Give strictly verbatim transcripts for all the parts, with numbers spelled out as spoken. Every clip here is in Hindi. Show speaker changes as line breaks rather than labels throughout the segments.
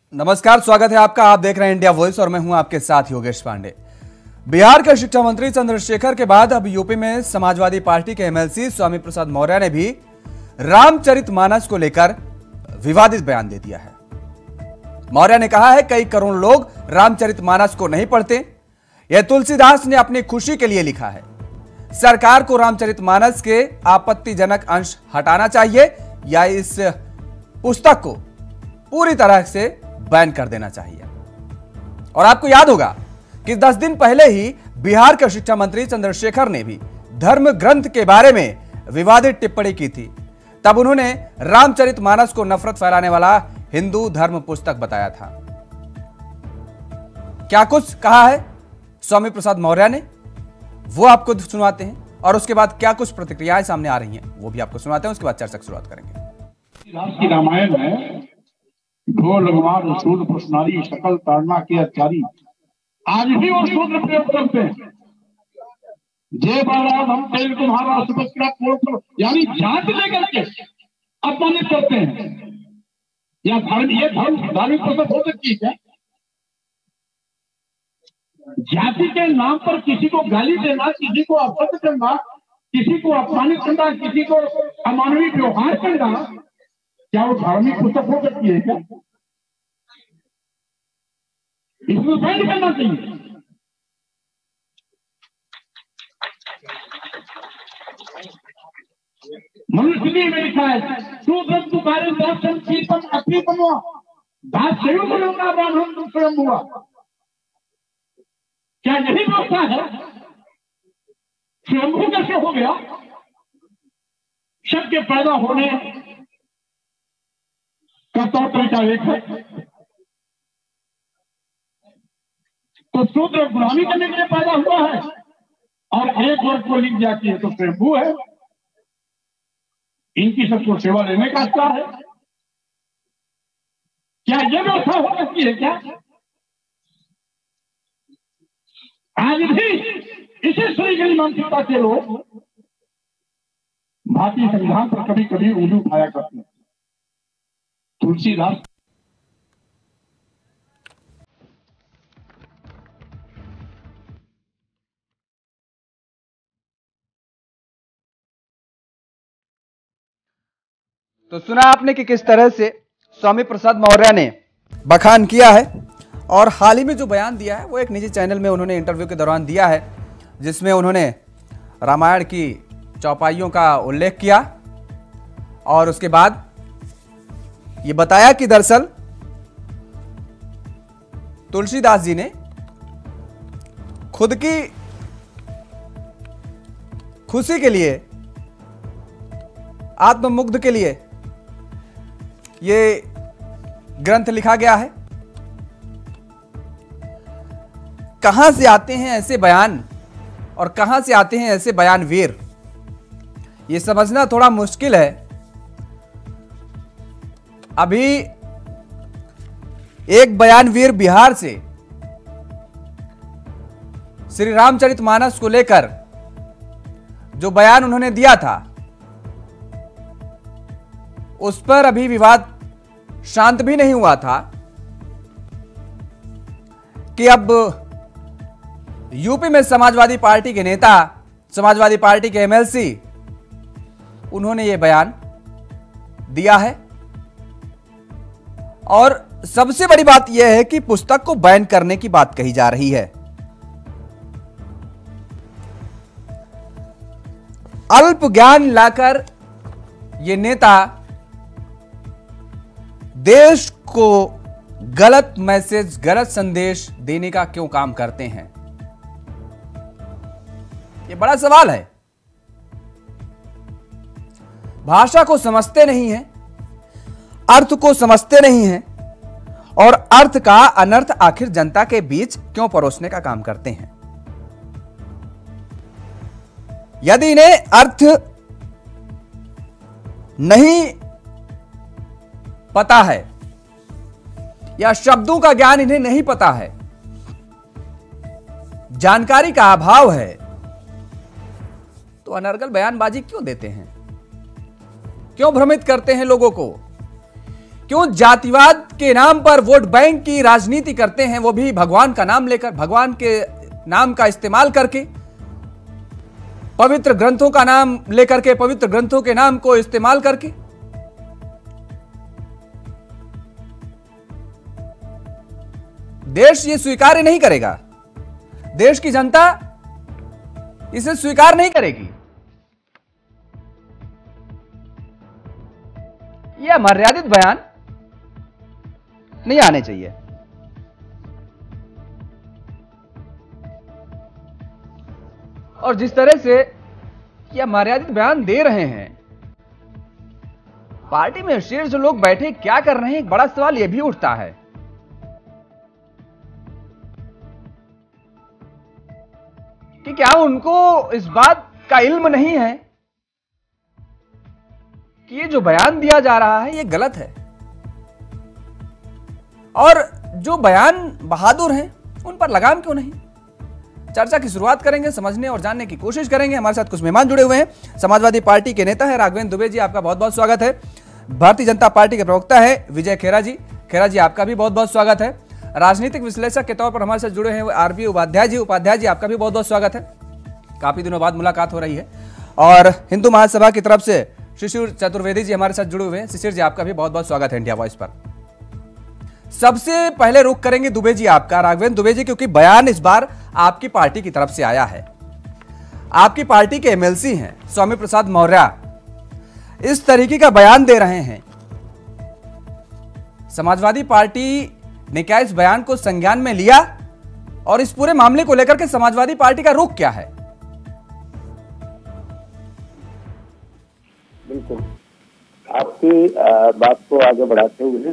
नमस्कार, स्वागत है आपका। आप देख रहे हैं इंडिया वॉइस और मैं हूं आपके साथ योगेश पांडे। बिहार के शिक्षा मंत्री चंद्रशेखर के बाद अब यूपी में समाजवादी पार्टी के एमएलसी स्वामी प्रसाद मौर्य ने भी रामचरितमानस को लेकर विवादित बयान दे दिया है। मौर्य ने कहा है कई करोड़ लोग रामचरितमानस को नहीं पढ़ते। यह तुलसीदास ने अपनी खुशी के लिए लिखा है। सरकार को रामचरितमानस के आपत्तिजनक अंश हटाना चाहिए या इस पुस्तक को पूरी तरह से बैन कर देना चाहिए। और आपको याद होगा कि दस दिन पहले ही बिहार के शिक्षा मंत्री चंद्रशेखर ने भी धर्म ग्रंथ के बारे में विवादित टिप्पणी की थी। तब उन्होंने रामचरितमानस को नफरत फैलाने वाला हिंदू धर्म पुस्तक बताया था। क्या कुछ कहा है स्वामी प्रसाद मौर्य ने, वो आपको सुनाते हैं और उसके बाद क्या कुछ प्रतिक्रियाएं सामने आ रही हैं वो भी आपको सुनाते हैं। उसके बाद चर्चा की शुरुआत करेंगे।
रामायण में ढोल लगवार शूद्र पुष्णारी सकल ताड़ना के अत्यारी, आज भी वो शूद्र प्रयोग करते हैं। जय बारात हम तेल तुम्हारा सुभद्रा कोट, यानी जात लेकर के अपमानित करते हैं। या धर्म, ये धर्म धार्मिक पुस्तक हो सकती है। जाति के नाम पर किसी को गाली देना, किसी को अपमान करना, किसी को अपमानित करना, किसी को अमानवीय व्यवहार करना, क्या वो धार्मिक पुस्तक हो सकती है? क्या इसको बैन करना चाहिए। मनुस्मृति में लिखा है शूद्र तुकारे दर्शन कीर्तन अतीपम दास स्वयं होगा ब्राह्मण स्वयं हुआ। क्या यही व्यवस्था है? स्वयंभू कैसे हो गया? सबके पैदा होने का तौर तरीका एक है, तो शूद्र गुलामी करने के लिए पैदा हुआ है और एक वर्ग को लिख जाती है तो स्वयंभू है। इनकी सबको सेवा लेने का अधिकार है। क्या यह व्यवस्था हो सकती है? क्या आज भी इसी श्रीगरी मानसिकता के लोग भारतीय संविधान पर कभी कभी उंगली उठाया करते हैं। तुलसीदास
तो सुना आपने कि किस तरह से स्वामी प्रसाद मौर्य ने बखान किया है। और हाल ही में जो बयान दिया है वो एक निजी चैनल में उन्होंने इंटरव्यू के दौरान दिया है, जिसमें उन्होंने रामायण की चौपाइयों का उल्लेख किया और उसके बाद ये बताया कि दरअसल तुलसीदास जी ने खुद की खुशी के लिए, आत्ममुग्ध के लिए ये ग्रंथ लिखा गया है। कहां से आते हैं ऐसे बयान और कहां से आते हैं ऐसे बयानवीर, ये समझना थोड़ा मुश्किल है। अभी एक बयानवीर बिहार से श्री रामचरितमानस को लेकर जो बयान उन्होंने दिया था उस पर अभी विवाद शांत भी नहीं हुआ था कि अब यूपी में समाजवादी पार्टी के नेता, समाजवादी पार्टी के एमएलसी, उन्होंने यह बयान दिया है। और सबसे बड़ी बात यह है कि पुस्तक को बैन करने की बात कही जा रही है। अल्प ज्ञान लाकर ये नेता देश को गलत मैसेज, गलत संदेश देने का क्यों काम करते हैं? ये बड़ा सवाल है। भाषा को समझते नहीं हैं, अर्थ को समझते नहीं हैं और अर्थ का अनर्थ आखिर जनता के बीच क्यों परोसने का काम करते हैं? यदि इन्हें अर्थ नहीं पता है या शब्दों का ज्ञान इन्हें नहीं पता है, जानकारी का अभाव है, तो अनर्गल बयानबाजी क्यों देते हैं? क्यों भ्रमित करते हैं लोगों को? क्यों जातिवाद के नाम पर वोट बैंक की राजनीति करते हैं, वो भी भगवान का नाम लेकर, भगवान के नाम का इस्तेमाल करके, पवित्र ग्रंथों का नाम लेकर के, पवित्र ग्रंथों के नाम को इस्तेमाल करके। देश ये स्वीकार नहीं करेगा, देश की जनता इसे स्वीकार नहीं करेगी। यह मर्यादित बयान नहीं आने चाहिए। और जिस तरह से यह मर्यादित बयान दे रहे हैं, पार्टी में शीर्ष लोग बैठे क्या कर रहे हैं, एक बड़ा सवाल यह भी उठता है। कि क्या उनको इस बात का इल्म नहीं है कि ये जो बयान दिया जा रहा है ये गलत है, और जो बयान बहादुर हैं उन पर लगाम क्यों नहीं? चर्चा की शुरुआत करेंगे, समझने और जानने की कोशिश करेंगे। हमारे साथ कुछ मेहमान जुड़े हुए हैं। समाजवादी पार्टी के नेता है राघवेंद्र दुबे जी, आपका बहुत बहुत स्वागत है। भारतीय जनता पार्टी के प्रवक्ता है विजय खेरा जी, खेरा जी आपका भी बहुत बहुत स्वागत है। राजनीतिक विश्लेषक के तौर पर हमारे साथ जुड़े हैं आरबी उपाध्याय जी, उपाध्याय जी आपका भी बहुत बहुत स्वागत है। काफी दिनों बाद मुलाकात हो रही है। और हिंदू महासभा की तरफ से शिशिर चतुर्वेदी जी हमारे साथ जुड़े हुए हैं। शिशिर जी आपका भी बहुत बहुत स्वागत है इंडिया वॉइस पर। सबसे पहले रुख करेंगे दुबे जी आपका, राघवेंद्र दुबे जी, क्योंकि बयान इस बार आपकी पार्टी की तरफ से आया है। आपकी पार्टी के एमएलसी हैं स्वामी प्रसाद मौर्य, इस तरीके का बयान दे रहे हैं। समाजवादी पार्टी ने क्या इस बयान को संज्ञान में लिया, और इस पूरे मामले को लेकर के समाजवादी पार्टी का रुख क्या है?
बिल्कुल, आपकी बात को आगे बढ़ाते हुए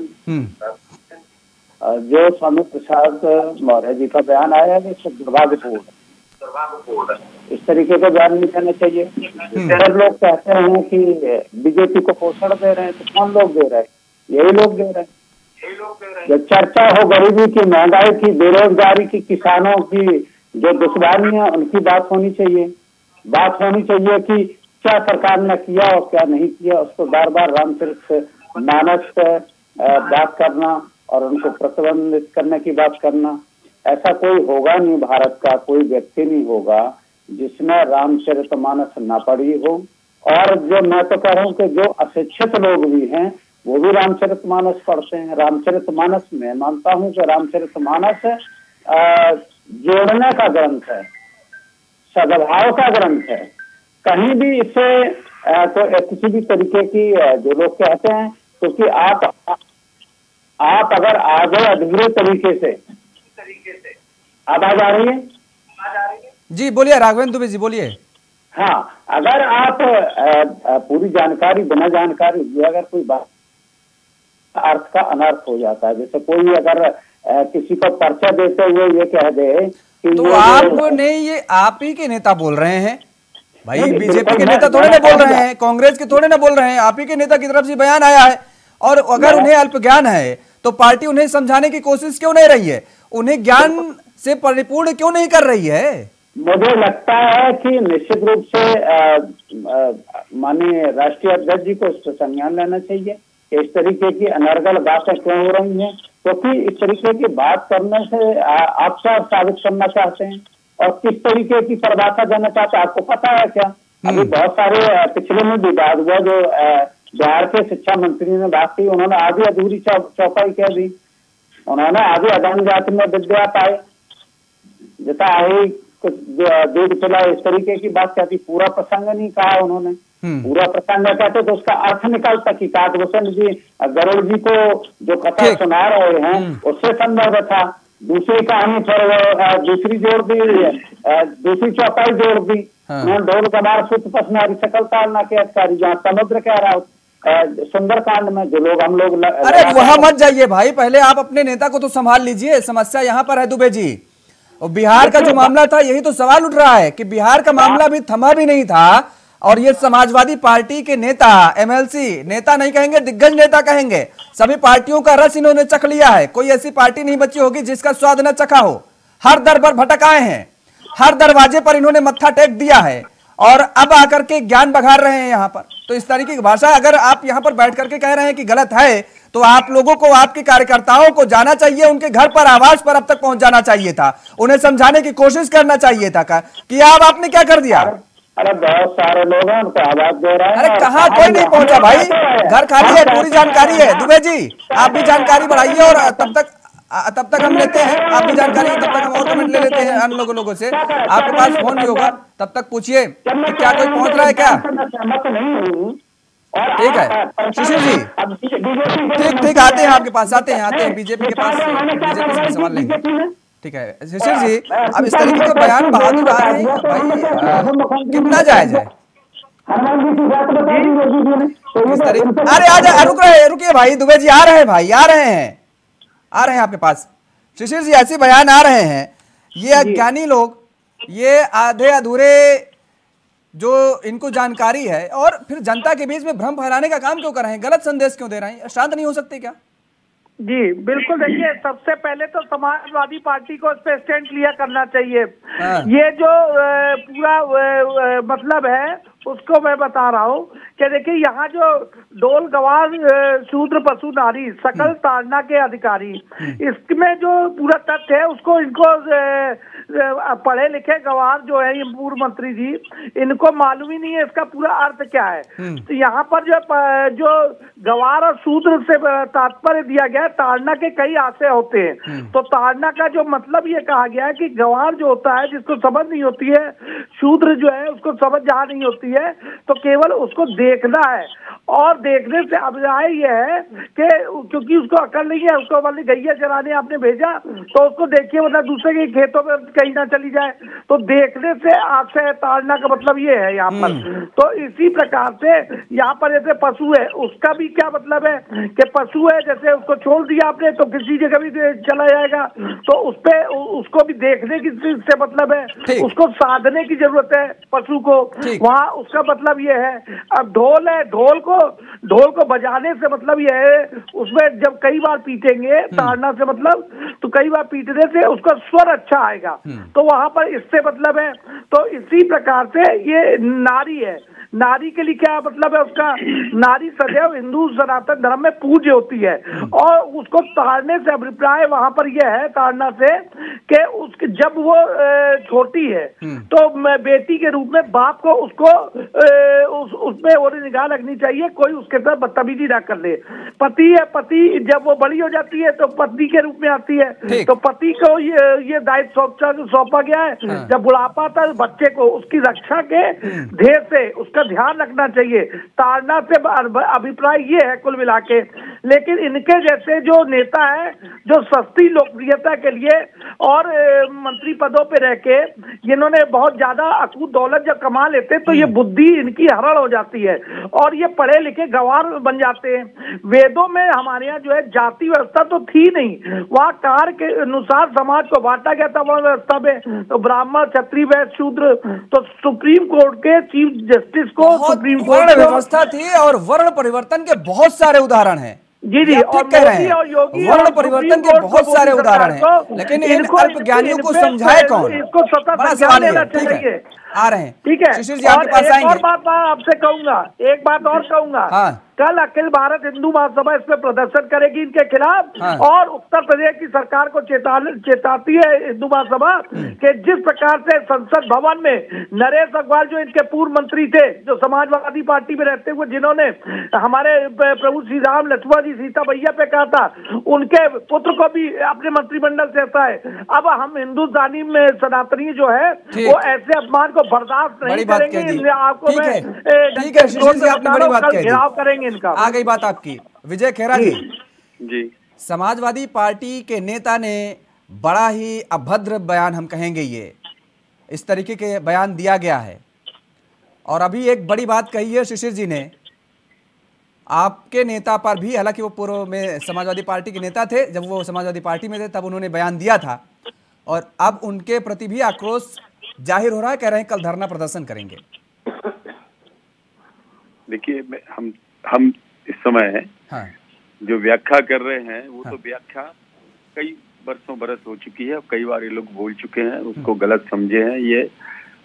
जो स्वामी प्रसाद मौर्य जी का बयान आया है वो दुर्भाग्यपूर्ण है। इस तरीके का बयान नहीं करना चाहिए। जब लोग कहते हैं कि बीजेपी को पोषण दे रहे हैं, तो कौन लोग दे रहे हैं? यही लोग दे रहे हैं। जब चर्चा हो गरीबी की, महंगाई की, बेरोजगारी की, किसानों की जो दुश्वारियां, उनकी बात होनी चाहिए। बात होनी चाहिए कि क्या सरकार ने किया और क्या नहीं किया। उसको बार बार रामचरित मानस बात करना और उनको प्रतिबंधित करने की बात करना, ऐसा कोई होगा नहीं, भारत का कोई व्यक्ति नहीं होगा जिसने रामचरितमानस ना पढ़ी हो। और जो मैं तो कह रहा हूँ कि जो अशिक्षित लोग भी हैं वो भी रामचरितमानस पढ़ते हैं। रामचरितमानस में मानता हूँ कि रामचरितमानस जोड़ने का ग्रंथ है, सद्भाव का ग्रंथ है। कहीं भी इसे तो किसी भी तरीके की जो लोग कहते हैं, क्योंकि तो आप आप अगर आगे अधूरे तरीके से आवाज आ रही है?
जी बोलिए राघवेंद्र दुबे जी, बोलिए।
हाँ, अगर आप आ, आ, पूरी जानकारी बिना जानकारी अगर कोई बात अर्थ का अनर्थ हो जाता है। जैसे कोई अगर आ, किसी को पर्चा देते हुए ये कह दे कि
तो आपने ये आप ही के नेता बोल रहे हैं भाई, बीजेपी के नेता थोड़े ना बोल रहे हैं, कांग्रेस के थोड़े ना बोल रहे हैं, आप ही के नेता की तरफ से बयान आया है। और अगर उन्हें अल्प ज्ञान है तो पार्टी उन्हें समझाने की कोशिश क्यों नहीं रही है? उन्हें ज्ञान से परिपूर्ण क्यों नहीं कर रही है?
मुझे लगता है कि निश्चित रूप से माननीय राष्ट्रीय अध्यक्ष जी को इस पर संज्ञान लेना चाहिए कि इस तरीके की अनर्गल बातें क्यों हो रही हैं। क्योंकि तो इस तरीके की बात करने से आप क्या साबित करना चाहते हैं और किस तरीके की परिभाषा देना चाहते हैं, आपको पता है क्या? अभी बहुत सारे पिछले में विवाद हुआ, जो बिहार के शिक्षा मंत्री ने बात की, उन्होंने आधी अधूरी चौपाई कह दी। उन्होंने आधी अधम जाति में विद्या पाए जैसा आई कुछ दूध पिला, इस तरीके की बात कहती। पूरा प्रसंग नहीं कहा उन्होंने। पूरा प्रसंग कहते तो उसका अर्थ निकलता कि काकभूषण जी गरुड़ जी को जो कथा सुना रहे हैं उससे संदर्भ था। दूसरी कहानी पर दूसरी जोड़ दी, दूसरी चौपाई जोड़ दी। ढोल कमार सूत पसनारी सकल तालना के अधिकारी, जहाँ समुद्र कह रहा सुंदरकांड में जो लोग हम लोग।
अरे वहां मत जाइए भाई, पहले आप अपने नेता को तो संभाल लीजिए। समस्या यहाँ पर है दुबे जी, और बिहार का जो मामला था यही तो सवाल उठ रहा है कि बिहार का मामला भी थमा भी नहीं था, और ये समाजवादी पार्टी के नेता, एमएलसी नेता नहीं कहेंगे, दिग्गज नेता कहेंगे, सभी पार्टियों का रस इन्होंने चख लिया है। कोई ऐसी पार्टी नहीं बची होगी जिसका स्वाद न चखा हो। हर दर पर भटक आए हैं, हर दरवाजे पर इन्होंने मत्था टेक दिया है, और अब आकर के ज्ञान बघार रहे हैं यहाँ पर। तो इस तरीके की भाषा अगर आप यहाँ पर बैठ करके कह रहे हैं कि गलत है, तो आप लोगों को, आपके कार्यकर्ताओं को जाना चाहिए, उनके घर पर, आवाज पर अब तक पहुंच जाना चाहिए था, उन्हें समझाने की कोशिश करना चाहिए था का, कि अब आपने क्या कर दिया?
अरे बहुत सारे लोग हैं, उनको आवाज दे रहे हैं।
अरे कहाँ, कोई नहीं पहुंचा भाई, घर खाली है, पूरी जानकारी है। दुबे जी आप भी जानकारी बढ़ाइए, और तब तक तब तक हम लेते हैं, आप भी जानकारी, तब तक हम और कमेंट ले लेते हैं अन्य लोगों लोगों से। आपके पास फोन भी होगा, तब तक पूछिए कि क्या कोई पहुंच रहा है क्या? ठीक है शिशिर जी, ठीक ठीक आते हैं आपके पास, आते हैं आते हैं बीजेपी के पास, बीजेपी से सवाल लेंगे। ठीक है शिशिर जी, अब इस तरीके के बयान बहादुर आ रहे हैं भाई, कितना जायज है इस तरीके? अरे आ रुक रहे, रुकिए भाई, दुबे जी आ रहे हैं, भाई आ रहे हैं, आ रहे हैं आपके पास। शिशिर जी ऐसे बयान आ रहे हैं, ये अज्ञानी लोग, ये आधे अधूरे जो इनको जानकारी है, और फिर जनता के बीच में भ्रम फैलाने का काम क्यों कर रहे हैं, गलत संदेश क्यों दे रहे हैं? शांत नहीं हो सकते क्या?
जी बिल्कुल, देखिए सबसे पहले तो समाजवादी पार्टी को इस पे स्टैंड लिया करना चाहिए। ये जो पूरा मतलब है उसको मैं बता रहा हूँ कि देखिए यहाँ जो डोल गवार शूद्र पशु नारी सकल ताड़ना के अधिकारी, इसमें जो पूरा तथ्य है उसको इनको पढ़े लिखे गवार जो है ये पूर्व मंत्री जी, इनको मालूम ही नहीं है इसका पूरा अर्थ क्या है। तो यहाँ पर जो जो गवार और शूद्र से तात्पर्य दिया गया है, ताड़ना के कई आशय होते हैं। तो ताड़ना का जो मतलब ये कहा गया है कि गवार जो होता है जिसको समझ नहीं होती है, शूद्र जो है उसको समझ जहाँ नहीं होती है, तो केवल उसको देखना है, और देखने से अब आए ये है कि क्योंकि उसको अकल नहीं है, उसको वाली गैया चराने आपने भेजा तो उसको देखिए, मतलब दूसरे के खेतों में कहीं ना चली जाए, तो देखने से आशय ताड़ना का मतलब ये है यहाँ पर। तो इसी प्रकार से यहाँ पर जैसे पशु है, उसका भी क्या मतलब है कि पशु है, जैसे उसको छोड़ दिया आपने तो किसी जगह भी चला जाएगा, तो उस पे उसको भी देखने की से मतलब है, उसको साधने की जरूरत है पशु को, वहाँ उसका मतलब ये है। अब ढोल है, ढोल को ढोल को बजाने से मतलब ये है, उसमें जब कई बार पीटेंगे, ताड़ना से मतलब तो कई बार पीटने से उसका स्वर अच्छा आएगा, तो वहां पर इससे मतलब है। तो इसी प्रकार से ये नारी है, नारी के लिए क्या मतलब है उसका, नारी सदैव हिंदू सनातन धर्म में पूज्य होती है, और उसको ताड़ने से अभिप्राय वहां पर यह है, ताड़ना से कि उसके जब वो छोटी है तो बेटी के रूप में बाप को उसको उस उसमें और निगाह रखनी चाहिए, कोई उसके साथ बदतमीजी ना कर ले। पति है, पति जब वो बड़ी हो जाती है तो पत्नी के रूप में आती है, तो पति को ये ये दायित्व सौंपा गया है, जब बुढ़ापा आता है बच्चे को उसकी रक्षा के ध्येय से उसका ध्यान रखना चाहिए। ताड़ना से अभिप्राय ये है कुल मिला के। लेकिन इनके जैसे जो नेता है जो सस्ती लोकप्रियता के लिए और मंत्री पदों पे रह के इन्होंने बहुत ज्यादा अकूत दौलत जब कमा लेते तो ये बुद्धि इनकी हरण हो जाती है और ये पढ़े लिखे गवार बन जाते हैं। वेदों में हमारे यहाँ जो है जाति व्यवस्था तो थी नहीं, वहाँ कार के अनुसार समाज को बांटा गया था वर्ण व्यवस्था में, तो ब्राह्मण क्षत्रिय वैश्य शूद्र। तो सुप्रीम कोर्ट के चीफ जस्टिस को सुप्रीम कोर्ट
व्यवस्था थी और वर्ण परिवर्तन के बहुत सारे उदाहरण हैं।
जी जी, और
कह रहे हैं वर्ण परिवर्तन के बहुत सारे उदाहरण हैं, लेकिन इन अल्प ज्ञानियों को समझाए कौन?
इसको बड़ा
सवाल लेना चाहिए। आ रहे हैं
ठीक है
शिशिर जी आपके पास आएंगे।
और बात आपसे कहूंगा, एक बात और कहूंगा, हाँ। कल अखिल भारत हिंदू महासभा इस पे प्रदर्शन करेगी इनके खिलाफ, हाँ। और उत्तर प्रदेश की सरकार को चेता चेताती है हिंदू महासभा कि जिस प्रकार से संसद भवन में नरेश अग्रवाल जो इनके पूर्व मंत्री थे, जो समाजवादी पार्टी में रहते हुए जिन्होंने हमारे प्रभु श्री राम लक्ष्मण जी सीता भैया पे कहा था, उनके पुत्र को भी अपने मंत्रिमंडल से ऐसा है। अब हम हिंदुस्तानी में सनातनी जो है वो ऐसे अपमान को बर्दाश्त नहीं करेंगे। आपको मैं
ठीक है शिशिर जी, आपने बड़ी बात कह दी,
घेराव करेंगे इनका।
आ गई बात आपकी। विजय खेरा जी,
जी
समाजवादी पार्टी के नेता ने बड़ा ही अभद्र बयान, हम कहेंगे ये इस तरीके के बयान दिया गया है, और अभी एक बड़ी बात कही है शिशिर जी ने आपके नेता पर भी, हालांकि वो पूर्व में समाजवादी पार्टी के नेता थे, जब वो समाजवादी पार्टी में थे तब उन्होंने बयान दिया था, और अब उनके प्रति भी आक्रोश जाहिर हो रहा है, कह रहे हैं कल धरना प्रदर्शन करेंगे।
देखिए हम हम इस समय
हाँ।
जो व्याख्या कर रहे हैं वो हाँ। तो व्याख्या कई बरसों बरस हो चुकी है, कई बार ये लोग बोल चुके हैं, उसको गलत समझे हैं। ये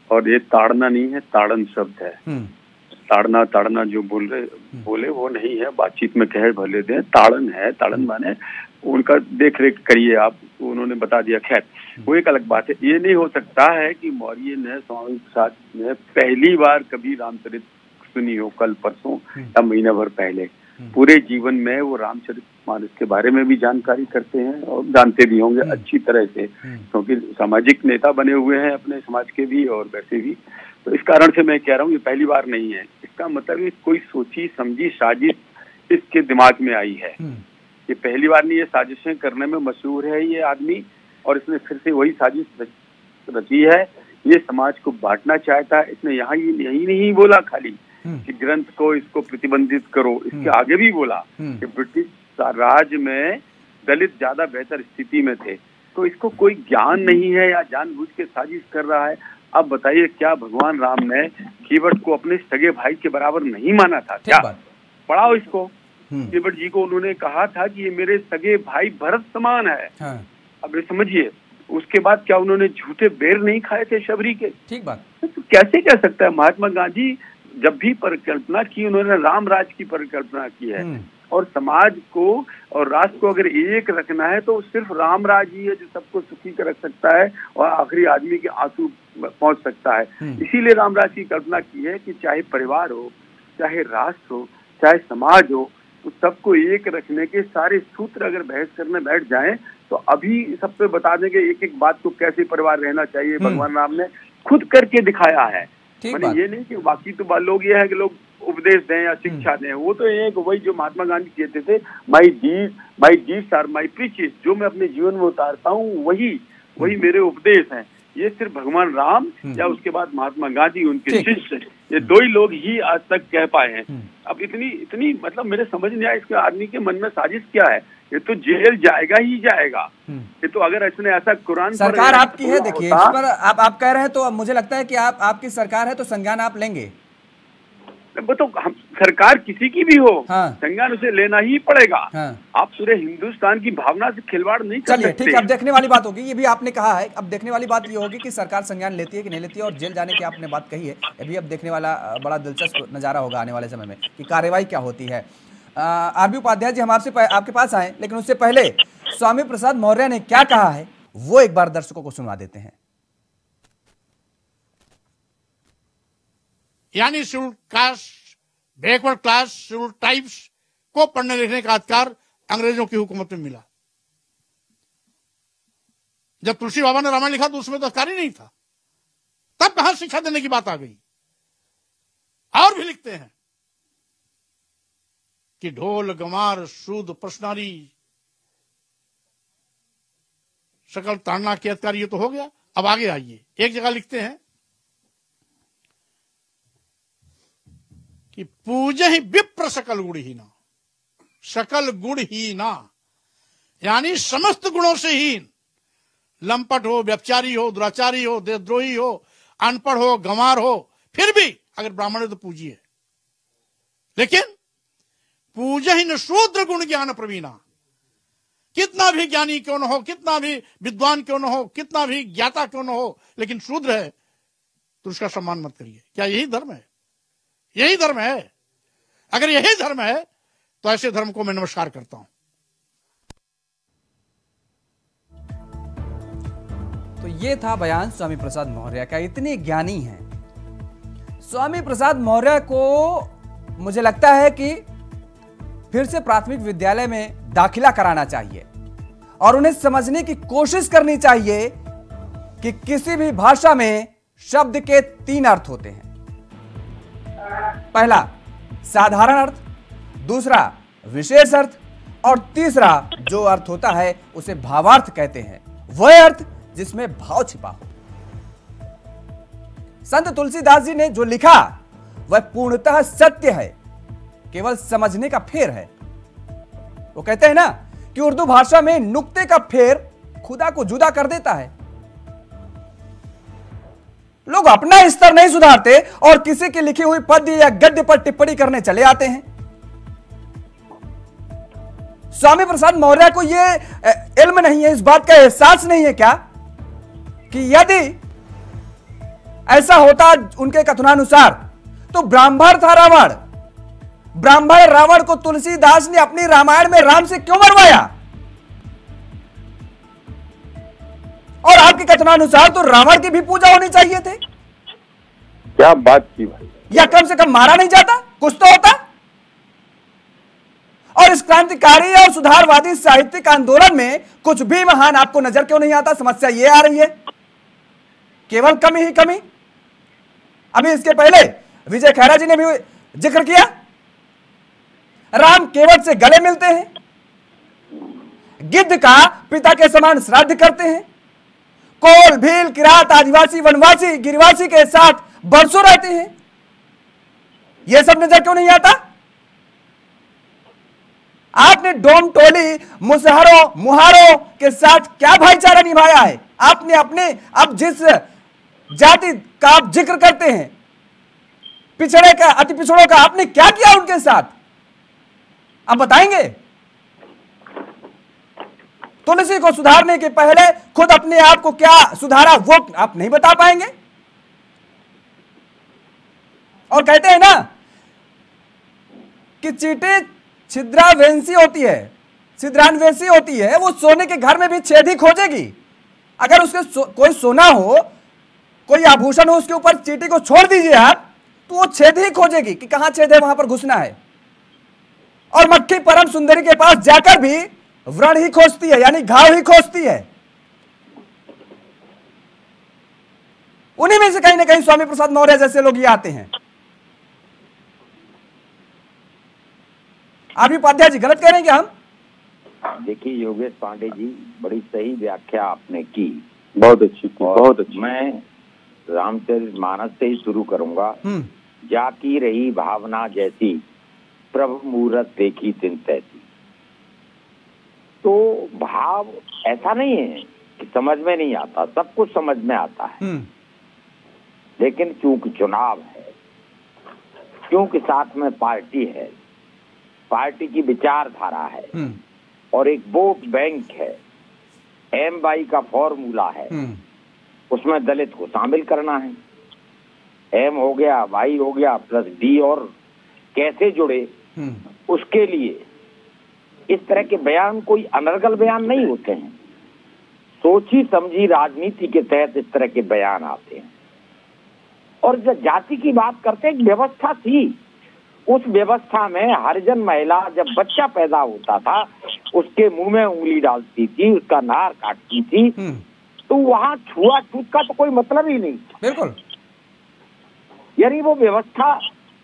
और ये ताड़ना नहीं है, ताड़न शब्द है। ताड़ना ताड़ना जो बोल रहे बोले वो नहीं है, बातचीत में कह भले दें, ताड़न है। ताड़न माने उनका देख रेख करिए आप, उन्होंने बता दिया। खैर वो एक अलग बात है। ये नहीं हो सकता है कि मौर्य ने, स्वामी प्रसाद ने पहली बार कभी रामचरित सुनी हो, कल परसों या महीना भर पहले। पूरे जीवन में वो रामचरित मानस के बारे में भी जानकारी करते हैं और जानते भी होंगे अच्छी तरह से, क्योंकि सामाजिक नेता बने हुए हैं अपने समाज के भी और वैसे भी। तो इस कारण से मैं कह रहा हूँ ये पहली बार नहीं है। इसका मतलब कोई सोची समझी साजिश इसके दिमाग में आई है। ये पहली बार नहीं, ये साजिशें करने में मशहूर है ये आदमी, और इसने फिर से वही साजिश रची है। ये समाज को बांटना चाहता है। इसने यहाँ यही नहीं बोला खाली कि ग्रंथ को इसको प्रतिबंधित करो, इसके आगे भी बोला कि ब्रिटिश राज में दलित ज्यादा बेहतर स्थिति में थे। तो इसको कोई ज्ञान नहीं है या जानबूझ के साजिश कर रहा है। अब बताइए, क्या भगवान राम ने केवट को अपने सगे भाई के बराबर नहीं माना था? क्या पढ़ाओ इसको। केवट जी को उन्होंने कहा था कि ये मेरे सगे भाई भरत समान है। हाँ। अब ये समझिए, उसके बाद क्या उन्होंने झूठे बेर नहीं खाए थे शबरी के? ठीक बात। तो कैसे कह सकता है? महात्मा गांधी जब भी परिकल्पना की, उन्होंने राम राज की परिकल्पना की है, और समाज को और राष्ट्र को अगर एक रखना है तो सिर्फ राम राज ही है जो सबको सुखी कर रख सकता है और आखिरी आदमी के आंसू पहुंच सकता है। इसीलिए राम राज की कल्पना की है कि चाहे परिवार हो, चाहे राष्ट्र हो, चाहे समाज हो, तो सबको एक रखने के सारे सूत्र अगर बहस करने बैठ जाएं तो अभी सब पे बता देंगे एक एक बात को, कैसे परिवार रहना चाहिए। भगवान राम ने खुद करके दिखाया है। मैंने ये नहीं कि बाकी तो लोग ये है कि लोग उपदेश दें या शिक्षा दें। वो तो एक वही जो महात्मा गांधी कहते थे, my deed my deeds are my preaches, जो मैं अपने जीवन में उतारता हूँ वही वही मेरे उपदेश हैं। ये सिर्फ भगवान राम या उसके बाद महात्मा गांधी, उनके शिष्य, ये दो ही लोग ही आज तक कह पाए हैं। अब इतनी इतनी मतलब मेरे समझ नहीं आया इसके आदमी के मन में साजिश क्या है। ये तो जेल जाएगा ही जाएगा। ये तो अगर इसने ऐसा कुरान
सरकार आपकी है, देखिए इस पर आप आप कह रहे हैं तो मुझे लगता है कि आप आपकी सरकार है तो संज्ञान आप लेंगे।
वो तो हम सरकार किसी की भी हो, हाँ। संज्ञान उसे लेना ही पड़ेगा। हाँ। आप पूरे हिंदुस्तान की भावना से खिलवाड़ नहीं कर सकते।
चलिए ठीक है, अब देखने वाली बात होगी, ये भी आपने कहा है। अब देखने वाली बात ये होगी कि सरकार संज्ञान लेती है कि नहीं लेती है, और जेल जाने की आपने बात कही है। ये भी अब देखने वाला बड़ा दिलचस्प नजारा होगा आने वाले समय में कि कार्रवाई क्या होती है। आरबी उपाध्याय जी, हम आपसे आपके पास आए, लेकिन उससे पहले स्वामी प्रसाद मौर्य ने क्या कहा है वो एक बार दर्शकों को सुनवा देते हैं।
यानी scheduled caste, backward class, scheduled tribes को पढ़ने लिखने का अधिकार अंग्रेजों की हुकूमत में मिला। जब तुलसी बाबा ने रामायण लिखा तो उसमें तो अधिकार ही नहीं था। तब कहां शिक्षा देने की बात आ गई। और भी लिखते हैं कि ढोल गमार सूद प्रश्नारी सकल ताड़ना के अधिकार, ये तो हो गया। अब आगे आइए, एक जगह लिखते हैं कि पूजे ही विप्र सकल गुण ही ना, सकल गुण ही ना, यानी समस्त गुणों से हीन, लंपट हो, व्यभिचारी हो, दुराचारी हो, देशद्रोही हो, अनपढ़ हो, गंवार हो, फिर भी अगर ब्राह्मण है तो पूजिए। लेकिन पूजे ही न शूद्र गुण ज्ञान प्रवीणा, कितना भी ज्ञानी क्यों न हो, कितना भी विद्वान क्यों न हो, कितना भी ज्ञाता क्यों न हो, लेकिन शूद्र है तो उसका सम्मान मत करिए। क्या यही धर्म है? यही धर्म है? अगर यही धर्म है तो ऐसे धर्म को मैं नमस्कार करता हूं।
तो ये था बयान स्वामी प्रसाद मौर्य का। इतने ज्ञानी हैं स्वामी प्रसाद मौर्य को, मुझे लगता है कि फिर से प्राथमिक विद्यालय में दाखिला कराना चाहिए और उन्हें समझने की कोशिश करनी चाहिए कि किसी भी भाषा में शब्द के तीन अर्थ होते हैं। पहला साधारण अर्थ, दूसरा विशेष अर्थ, और तीसरा जो अर्थ होता है उसे भावार्थ कहते हैं, वह अर्थ जिसमें भाव छिपा हो। संत तुलसीदास जी ने जो लिखा वह पूर्णतः सत्य है, केवल समझने का फेर है। वो कहते हैं ना कि उर्दू भाषा में नुक्ते का फेर खुदा को जुदा कर देता है। लोग अपना स्तर नहीं सुधारते और किसी की लिखी हुई पद्य या गद्य पर टिप्पणी करने चले आते हैं। स्वामी प्रसाद मौर्य को यह इल्म नहीं है, इस बात का एहसास नहीं है क्या कि यदि ऐसा होता उनके कथनानुसार तो ब्राह्मण था रावण। ब्राह्मण रावण को तुलसीदास ने अपनी रामायण में राम से क्यों मरवाया? और आपके कथनानुसार तो रावण की भी पूजा होनी चाहिए थे।
क्या बात की भाई,
या कम से कम मारा नहीं जाता, कुछ तो होता। और इस क्रांतिकारी और सुधारवादी साहित्यिक आंदोलन में कुछ भी महान आपको नजर क्यों नहीं आता? समस्या यह आ रही है, केवल कमी ही कमी। अभी इसके पहले विजय खैरा जी ने भी जिक्र किया, राम केवट से गले मिलते हैं, गिद्ध का पिता के समान श्राद्ध करते हैं, कोल भील किरात आदिवासी वनवासी गिरिवासी के साथ बरसों रहते हैं। यह सब नजर क्यों नहीं आता? आपने डोम टोली मुसहरों मुहारों के साथ क्या भाईचारा निभाया है? आपने अपने अब जिस जाति का आप जिक्र करते हैं, पिछड़े का अति पिछड़ों का, आपने क्या किया उनके साथ? आप बताएंगे? तुलसी को सुधारने के पहले खुद अपने आप को क्या सुधारा वो आप नहीं बता पाएंगे। और कहते हैं ना कि चींटी छिद्रावेंसी होती है, छिद्रान्वेषी होती है, वो सोने के घर में भी छेद ही खोजेगी। अगर उसके सो, कोई सोना हो, कोई आभूषण हो, उसके ऊपर चींटी को छोड़ दीजिए आप, तो वो छेद ही खोजेगी कि कहां छेद है, वहां पर घुसना है। और मक्खी परम सुंदरी के पास जाकर भी व्रण ही खोजती है, यानी घाव ही खोजती है। उन्हीं में से कहीं ना कहीं स्वामी प्रसाद मौर्य जैसे लोग ये आते हैं। आप भी उपाध्याय जी गलत कह रहे हैं क्या हम?
देखिए योगेश पांडे जी, बड़ी सही व्याख्या आपने की,
बहुत अच्छी बहुत अच्छी।
मैं रामचरितमानस से ही शुरू करूंगा। जाकी रही भावना जैसी, प्रभु मूरत देखी तिन तैसी। तो भाव ऐसा नहीं है कि समझ में नहीं आता, सब कुछ समझ में आता है, लेकिन चूंकि चुनाव है, क्योंकि साथ में पार्टी है, पार्टी की विचारधारा है और एक वोट बैंक है, एम बाई का फॉर्मूला है, उसमें दलित को शामिल करना है। एम हो गया, वाई हो गया, प्लस डी और कैसे जुड़े, उसके लिए इस तरह के बयान कोई अनर्गल बयान नहीं होते हैं। सोची समझी राजनीति के तहत इस तरह के बयान आते हैं। और जब जाति की बात करते हैं, एक व्यवस्था थी, उस व्यवस्था में हरिजन महिला जब बच्चा पैदा होता था उसके मुंह में उंगली डालती थी, उसका नार काटती थी, तो वहां छुआछूत का तो कोई मतलब ही नहीं।
बिल्कुल।
यानी वो व्यवस्था।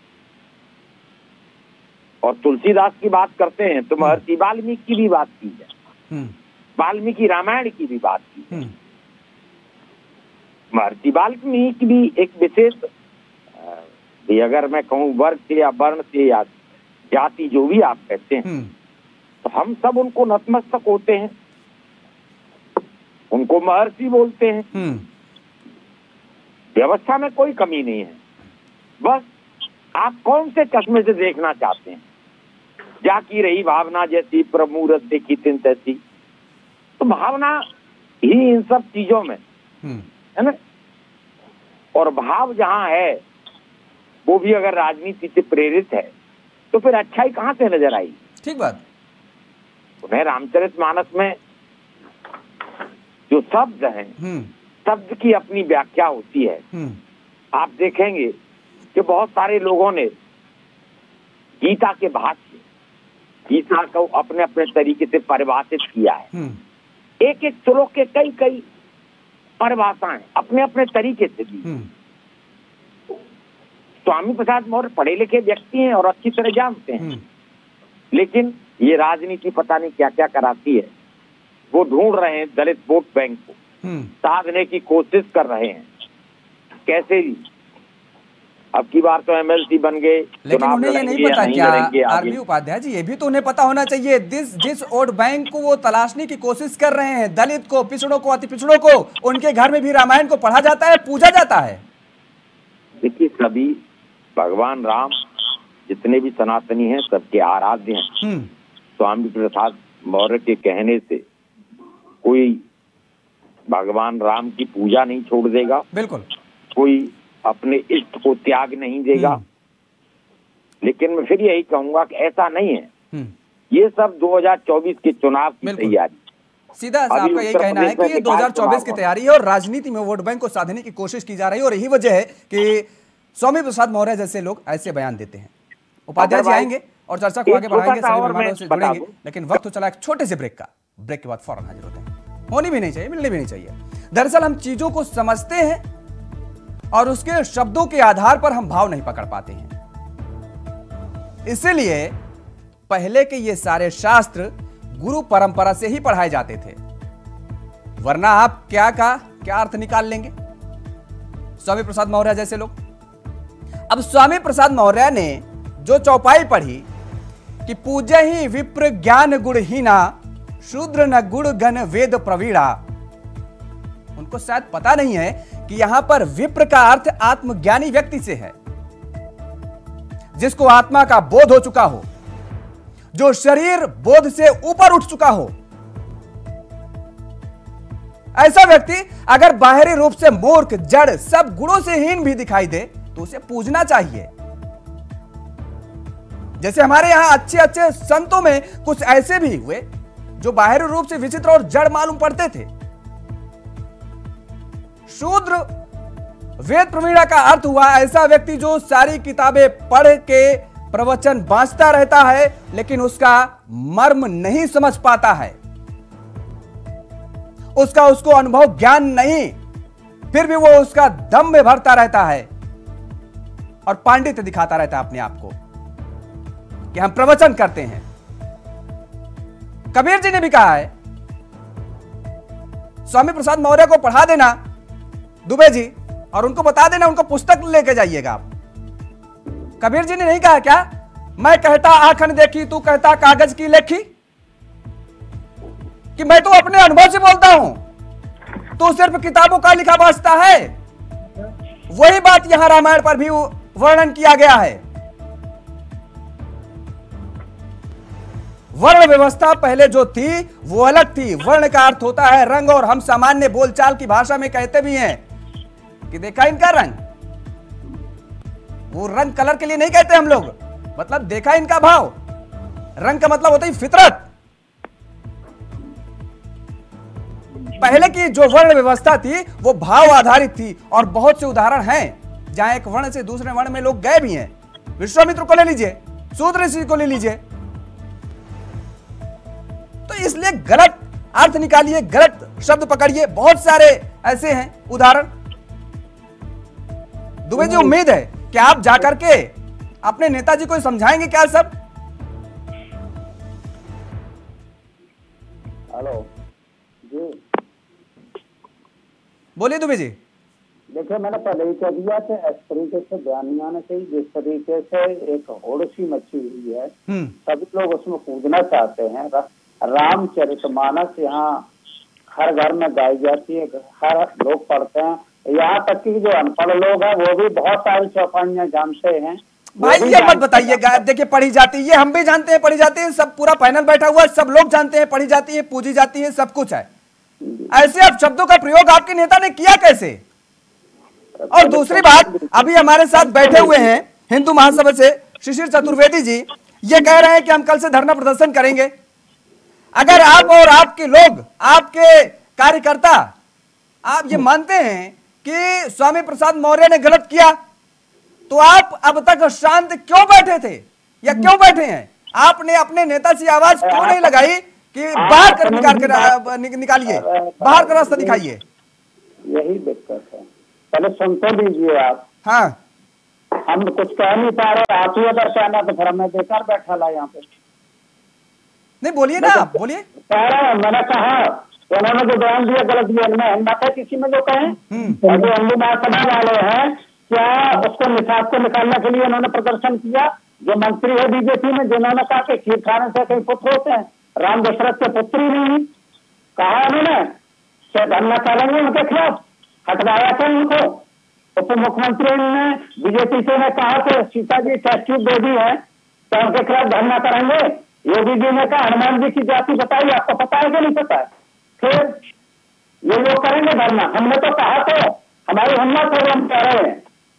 और तुलसीदास की बात करते हैं तो महर्षि वाल्मीकि की भी बात की है, वाल्मीकि रामायण की भी बात की है। महर्षि वाल्मीकि भी एक विशेष, अगर मैं कहूँ वर्ग से या वर्ण से या जाति जो भी आप कहते हैं, तो हम सब उनको नतमस्तक होते हैं, उनको महर्षि बोलते हैं। व्यवस्था में कोई कमी नहीं है, बस आप कौन से चश्मे से देखना चाहते हैं। जाकी रही भावना जैसी, प्रभु मूरत देखी तिन तैसी। तो भावना ही इन सब चीजों में है ना। और भाव जहाँ है वो भी अगर राजनीति से प्रेरित है तो फिर अच्छाई कहाँ से नजर आई?
ठीक बात।
उन्हें रामचरितमानस में जो शब्द हैं, शब्द की अपनी व्याख्या होती है। आप देखेंगे कि बहुत सारे लोगों ने गीता के भाष्य, गीता को अपने अपने तरीके से परिभाषित किया है। एक एक श्लोक के कई कई परिभाषाएं अपने अपने तरीके से दी। स्वामी प्रसाद मौर्य पढ़े लिखे व्यक्ति हैं और अच्छी तरह जानते हैं, लेकिन ये राजनीति पता नहीं क्या क्या कराती है। वो ढूंढ रहे हैं दलित वोट बैंक को, साधने की कोशिश कर रहे हैं। कैसे भी अब की बार तो एमएलसी बन गए,
लेकिन उन्हें ये नहीं पता क्या आरबी उपाध्याय जी, ये भी तो उन्हें पता होना चाहिए, जिस जिस वोट बैंक को वो तलाशने की कोशिश कर रहे हैं, दलित को, पिछड़ों को, अति पिछड़ों को, उनके घर में भी रामायण को पढ़ा जाता है, पूजा जाता है।
देखिए सभी भगवान राम जितने भी सनातनी हैं सबके आराध्य हैं। स्वामी प्रसाद मौर्य के कहने से कोई भगवान राम की पूजा नहीं छोड़ देगा,
बिल्कुल।
कोई अपने इष्ट को त्याग नहीं देगा। लेकिन मैं फिर यही कहूंगा कि ऐसा नहीं है, ये सब दो हज़ार चौबीस के चुनाव की तैयारी।
सीधा आपका यही कहना है कि ये दो हज़ार चौबीस की तैयारी है और राजनीति में वोट बैंक को साधने की कोशिश की जा रही है, और यही वजह है कि स्वामी प्रसाद मौर्य जैसे लोग ऐसे बयान देते हैं। उपाध्याय जी आएंगे और चर्चा को आगे बढ़ाएंगे, सभी मेहमानों से जुड़ेंगे, लेकिन वक्त तो चला एक छोटे से ब्रेक का। ब्रेक के बाद फौरन हाजिर होते हैं। होनी भी नहीं चाहिए, मिलनी भी नहीं चाहिए। दरअसल हम चीजों को समझते हैं और उसके शब्दों के आधार पर हम भाव नहीं पकड़ पाते हैं। इसीलिए पहले के ये सारे शास्त्र गुरु परंपरा से ही पढ़ाए जाते थे, वरना आप क्या का क्या अर्थ निकाल लेंगे स्वामी प्रसाद मौर्य जैसे लोग। अब स्वामी प्रसाद मौर्य ने जो चौपाई पढ़ी कि पूज्य ही विप्र ज्ञान गुणहीना शूद्र न गुण गण वेद प्रवीणा, उनको शायद पता नहीं है कि यहां पर विप्र का अर्थ आत्मज्ञानी व्यक्ति से है, जिसको आत्मा का बोध हो चुका हो, जो शरीर बोध से ऊपर उठ चुका हो। ऐसा व्यक्ति अगर बाहरी रूप से मूर्ख जड़ सब गुणों से हीन भी दिखाई दे तो उसे पूजना चाहिए। जैसे हमारे यहां अच्छे अच्छे संतों में कुछ ऐसे भी हुए जो बाहरी रूप से विचित्र और जड़ मालूम पड़ते थे। शूद्र वेद प्रवीणा का अर्थ हुआ ऐसा व्यक्ति जो सारी किताबें पढ़ के प्रवचन बांचता रहता है, लेकिन उसका मर्म नहीं समझ पाता है, उसका उसको अनुभव ज्ञान नहीं, फिर भी वो उसका दम में भरता रहता है और पांडित्य दिखाता रहता है अपने आप को कि हम प्रवचन करते हैं। कबीर जी ने भी कहा है, स्वामी प्रसाद मौर्य को पढ़ा देना दुबे जी और उनको बता देना, उनको पुस्तक लेके जाइएगा आप। कबीर जी ने नहीं कहा क्या, मैं कहता आंखन देखी तू कहता कागज की लेखी, कि मैं तो अपने अनुभव से बोलता हूं, तो सिर्फ किताबों का लिखा वास्ता है। वही बात यहां रामायण पर भी वर्णन किया गया है। वर्ण व्यवस्था पहले जो थी वो अलग थी। वर्ण का अर्थ होता है रंग, और हम सामान्य बोलचाल की भाषा में कहते भी हैं कि देखा इनका रंग, वो रंग कलर के लिए नहीं कहते हम लोग, मतलब देखा इनका भाव। रंग का मतलब होता है फितरत। पहले की जो वर्ण व्यवस्था थी वो भाव आधारित थी, और बहुत से उदाहरण हैं जहां एक वर्ण से दूसरे वर्ण में लोग गए भी हैं। विश्वामित्र को ले लीजिए, शूद्र ऋषि को ले लीजिए। तो इसलिए गलत अर्थ निकालिए, गलत शब्द पकड़िए, बहुत सारे ऐसे हैं उदाहरण। दुबे जी, उम्मीद है कि आप जाकर के अपने नेताजी को समझाएंगे क्या सब।
हेलो जी,
बोलिए दुबे जी।
देखिए, मैंने पहले ही कह दिया कि इस तरीके से ध्यान नहीं आना चाहिए। जिस तरीके से एक होड़ सी मची हुई है, सभी लोग उसमें कूदना चाहते हैं। रामचरितमानस यहाँ हर घर में गाई जाती है, हर लोग पढ़ते हैं, यहाँ तक कि जो अनपढ़ लोग हैं वो भी बहुत सारी चौपाइयां जानते हैं।
भाई ये मत बताइएगा, देखिए पढ़ी जाती है, ये हम भी जानते हैं पढ़ी जाती है, सब पूरा पैनल बैठा हुआ है, सब लोग जानते हैं पढ़ी जाती है, पूजी जाती है, सब कुछ है। ऐसे अब शब्दों का प्रयोग आपके नेता ने किया कैसे? और दूसरी बात, अभी हमारे साथ बैठे हुए हैं हिंदू महासभा से शिशिर चतुर्वेदी जी, ये कह रहे हैं कि हम कल से धरना प्रदर्शन करेंगे। अगर आप और आपके लोग, आपके कार्यकर्ता, आप ये मानते हैं कि स्वामी प्रसाद मौर्य ने गलत किया, तो आप अब तक शांत क्यों बैठे थे या क्यों बैठे हैं? आपने अपने नेता से आवाज क्यों नहीं लगाई कि बाहर कर निकाल कर निकालिए, बाहर का रास्ता दिखाइए?
यही दिक्कत है। पहले सुन तो लीजिए आप।
हाँ,
हम कुछ कह नहीं पा रहे, आप ही अगर कहना तो फिर हमें बेकार बैठा ला यहाँ पे।
नहीं बोलिए ना, आप बोलिए।
कह रहे हैं, मैंने कहा उन्होंने जो बयान दिया गलत दिया, मैं हिम्मत है किसी में जो कहें। और जो हिंदू महासभा वाले हैं, क्या उसको निकाल को निकालने के लिए उन्होंने प्रदर्शन किया? जो मंत्री है बीजेपी में, जिन्होंने कहा कि खीर खाने से कई पुत्र होते हैं, राम दशरथ के पुत्र ही नहीं, कहा उन्होंने धरना करेंगे उनके खिलाफ, हटवाया था उनको। उप मुख्यमंत्री ने बीजेपी से ने कहा कि Sita ji test tube baby है तो उनके खिलाफ धरना करेंगे। योगी जी ने कहा हनुमान जी की जाति बताइए, आपको पता है कि नहीं पता है? फिर ये लोग करेंगे धरना। हमने तो कहा तो, हमारी हिम्मत है, हम कह रहे हैं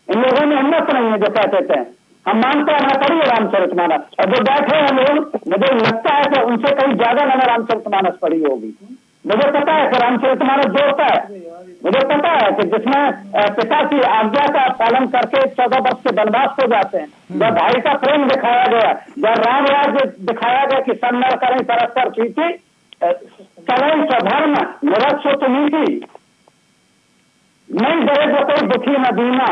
इन लोगों में हिम्मत नहीं है जो कहते थे हम मानते हैं ना करिए रामचरितमानस, और जो बैठे हैं लोग मुझे लगता है कि उनसे कहीं ज्यादा मैंने रामचरितमानस पढ़ी होगी। मुझे पता है कि रामचरितमानस जो होता है, मुझे पता है कि जिसमें पिता की आज्ञा का पालन करके चौदह वर्ष के वनवास हो जाते हैं, जब भाई का प्रेम दिखाया गया, जब राम राज्य दिखाया गया कि सन्नर करें परस्पर प्रीति, करें स्वधर्म निरक्षुत नीति, नहीं डरे जो कोई दुखी न दीना,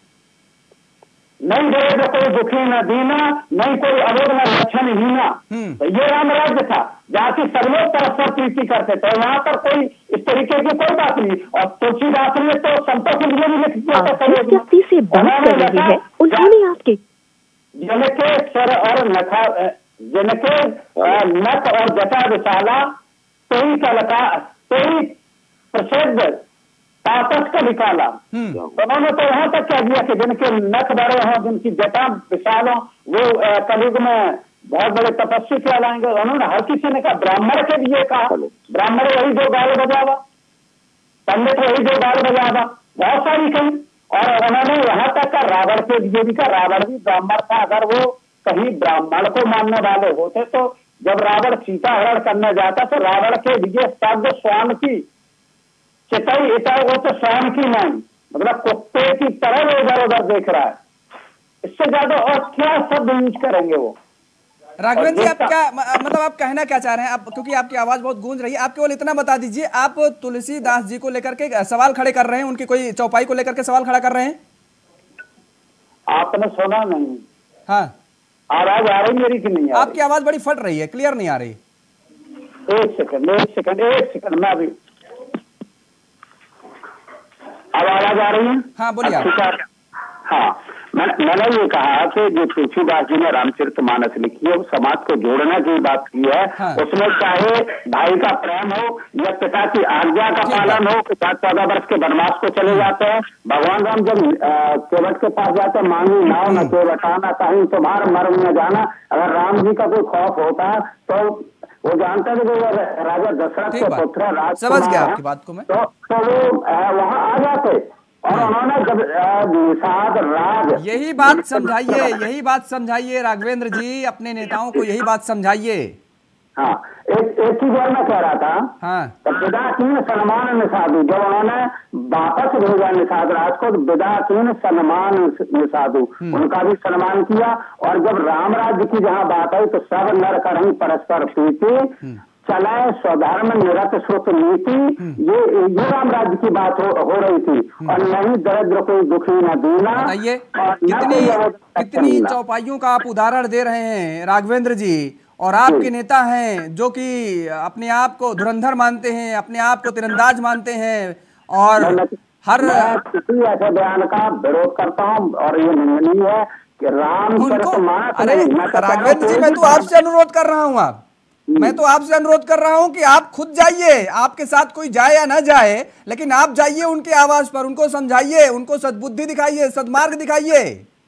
नहीं डरे जो कोई दुखी न दीना, नहीं कोई अवोध न लक्षण हीना। तो ये राम राज्य था जहाँ की सब लोग परस्पर प्रीति करते थे, यहाँ पर कोई इस तरीके की कोई बात नहीं। और तुलसीदास ने तो संतों के लिए भी लिख दिया था,
व्यक्ति से बात कर रही है उन्होंने आपके
जिनके सर और नखा जिनके नख और जटा विशाला तेई कलका तेई प्रसिद्ध तापस का निकाला। उन्होंने तो यहाँ तक कह दिया कि जिनके नख बड़े हों, जिनकी जटा विशाल हो, वो कलयुग में बहुत बड़े तपस्वी कहलाएंगे। उन्होंने हर किसी ने कहा, ब्राह्मण के लिए कहा, ब्राह्मण वही जो गाल बजावा, पंडित वही जो गाल बजावा, बहुत सारी कही। और उन्होंने यहाँ तक का रावण के लिए भी कहा, रावण भी ब्राह्मण था। अगर वो कहीं ब्राह्मण को मानने वाले होते तो जब रावण सीता हरण करने जाता तो रावण के लिए शब्द स्वान की चिताई इताई, वो तो स्वान की नहीं, मतलब कुत्ते की तरह वो इधर उधर देख रहा है। इससे ज्यादा और क्या शब्द यूज करेंगे वो।
राघवेंद्र जी, आप क्या मतलब आप कहना क्या चाह रहे हैं? आप क्योंकि आपकी आवाज बहुत गूंज रही है, आप केवल इतना बता दीजिए, आप तुलसीदास जी को लेकर के सवाल खड़े कर रहे हैं, उनकी कोई चौपाई को लेकर के सवाल खड़ा कर रहे हैं?
आपने सुना नहीं?
हाँ,
आवाज आ रही मेरी कि नहीं?
आपकी आवाज बड़ी फट रही है, क्लियर नहीं आ रही।
एक सेकंड एक सेकंड एक सेकंड मैं अभी, अब आवाज आ रही है?
हाँ बोलिए आप।
हाँ, मैं, मैंने ये कहा कि जो तुलसीदास जी ने रामचरितमानस लिखी है वो समाज को जोड़ने की बात की है। हाँ। उसमें चाहे भाई का प्रेम हो या पिता की आज्ञा का पालन हो, कि चौदह वर्ष के वनवास को चले जाते हैं। भगवान राम जब केवट के पास जाते हैं, मांगी नाव न केवटाना, कहीं तुम्हारा मर्म न जाना। अगर राम जी का कोई खौफ होता तो वो जानते थे कि राजा दशरथ के पुत्र राज
समझ गया आपकी बात को मैं,
तो, तो वो वहां आ जाते। और उन्होंने जब निषाद राज,
यही बात समझाइए, यही बात समझाइए राघवेंद्र जी, अपने नेताओं को यही बात समझाइए।
हाँ, एक एक चीज और मैं कह रहा था।
हाँ,
तो विदाकीन सन्मान निषादु, जब उन्होंने वापस भेजा निषाद राज को, तो विदाकीन सन्मान निषादु, उनका भी सम्मान किया। और जब राम राज्य की जहाँ बात आई तो सब नर करहीं परस्पर प्रीति, चलाए स्वधर्म निरत श्रुत नीति, ये ये राम राज्य की बात हो, हो रही थी। और नहीं दरिद्र कोई दुखी न दीना।
बताइए कितनी कितनी चौपाइयों का आप उदाहरण दे रहे हैं राघवेंद्र जी, और आपके नेता हैं जो कि अपने आप को धुरंधर मानते हैं, अपने आप को तीरंदाज मानते हैं, और हर
किसी ऐसे बयान का विरोध करता हूँ। और ये नहीं है कि राम
उनको, अरे राघवेंद्र जी मैं तो आपसे अनुरोध कर रहा हूँ, आप मैं तो आपसे अनुरोध कर रहा हूं कि आप खुद जाइए, आपके साथ कोई जाए या ना जाए, लेकिन आप जाइए उनके आवाज पर, उनको समझाइए, उनको सद्बुद्धि दिखाइए, सद्मार्ग दिखाइए।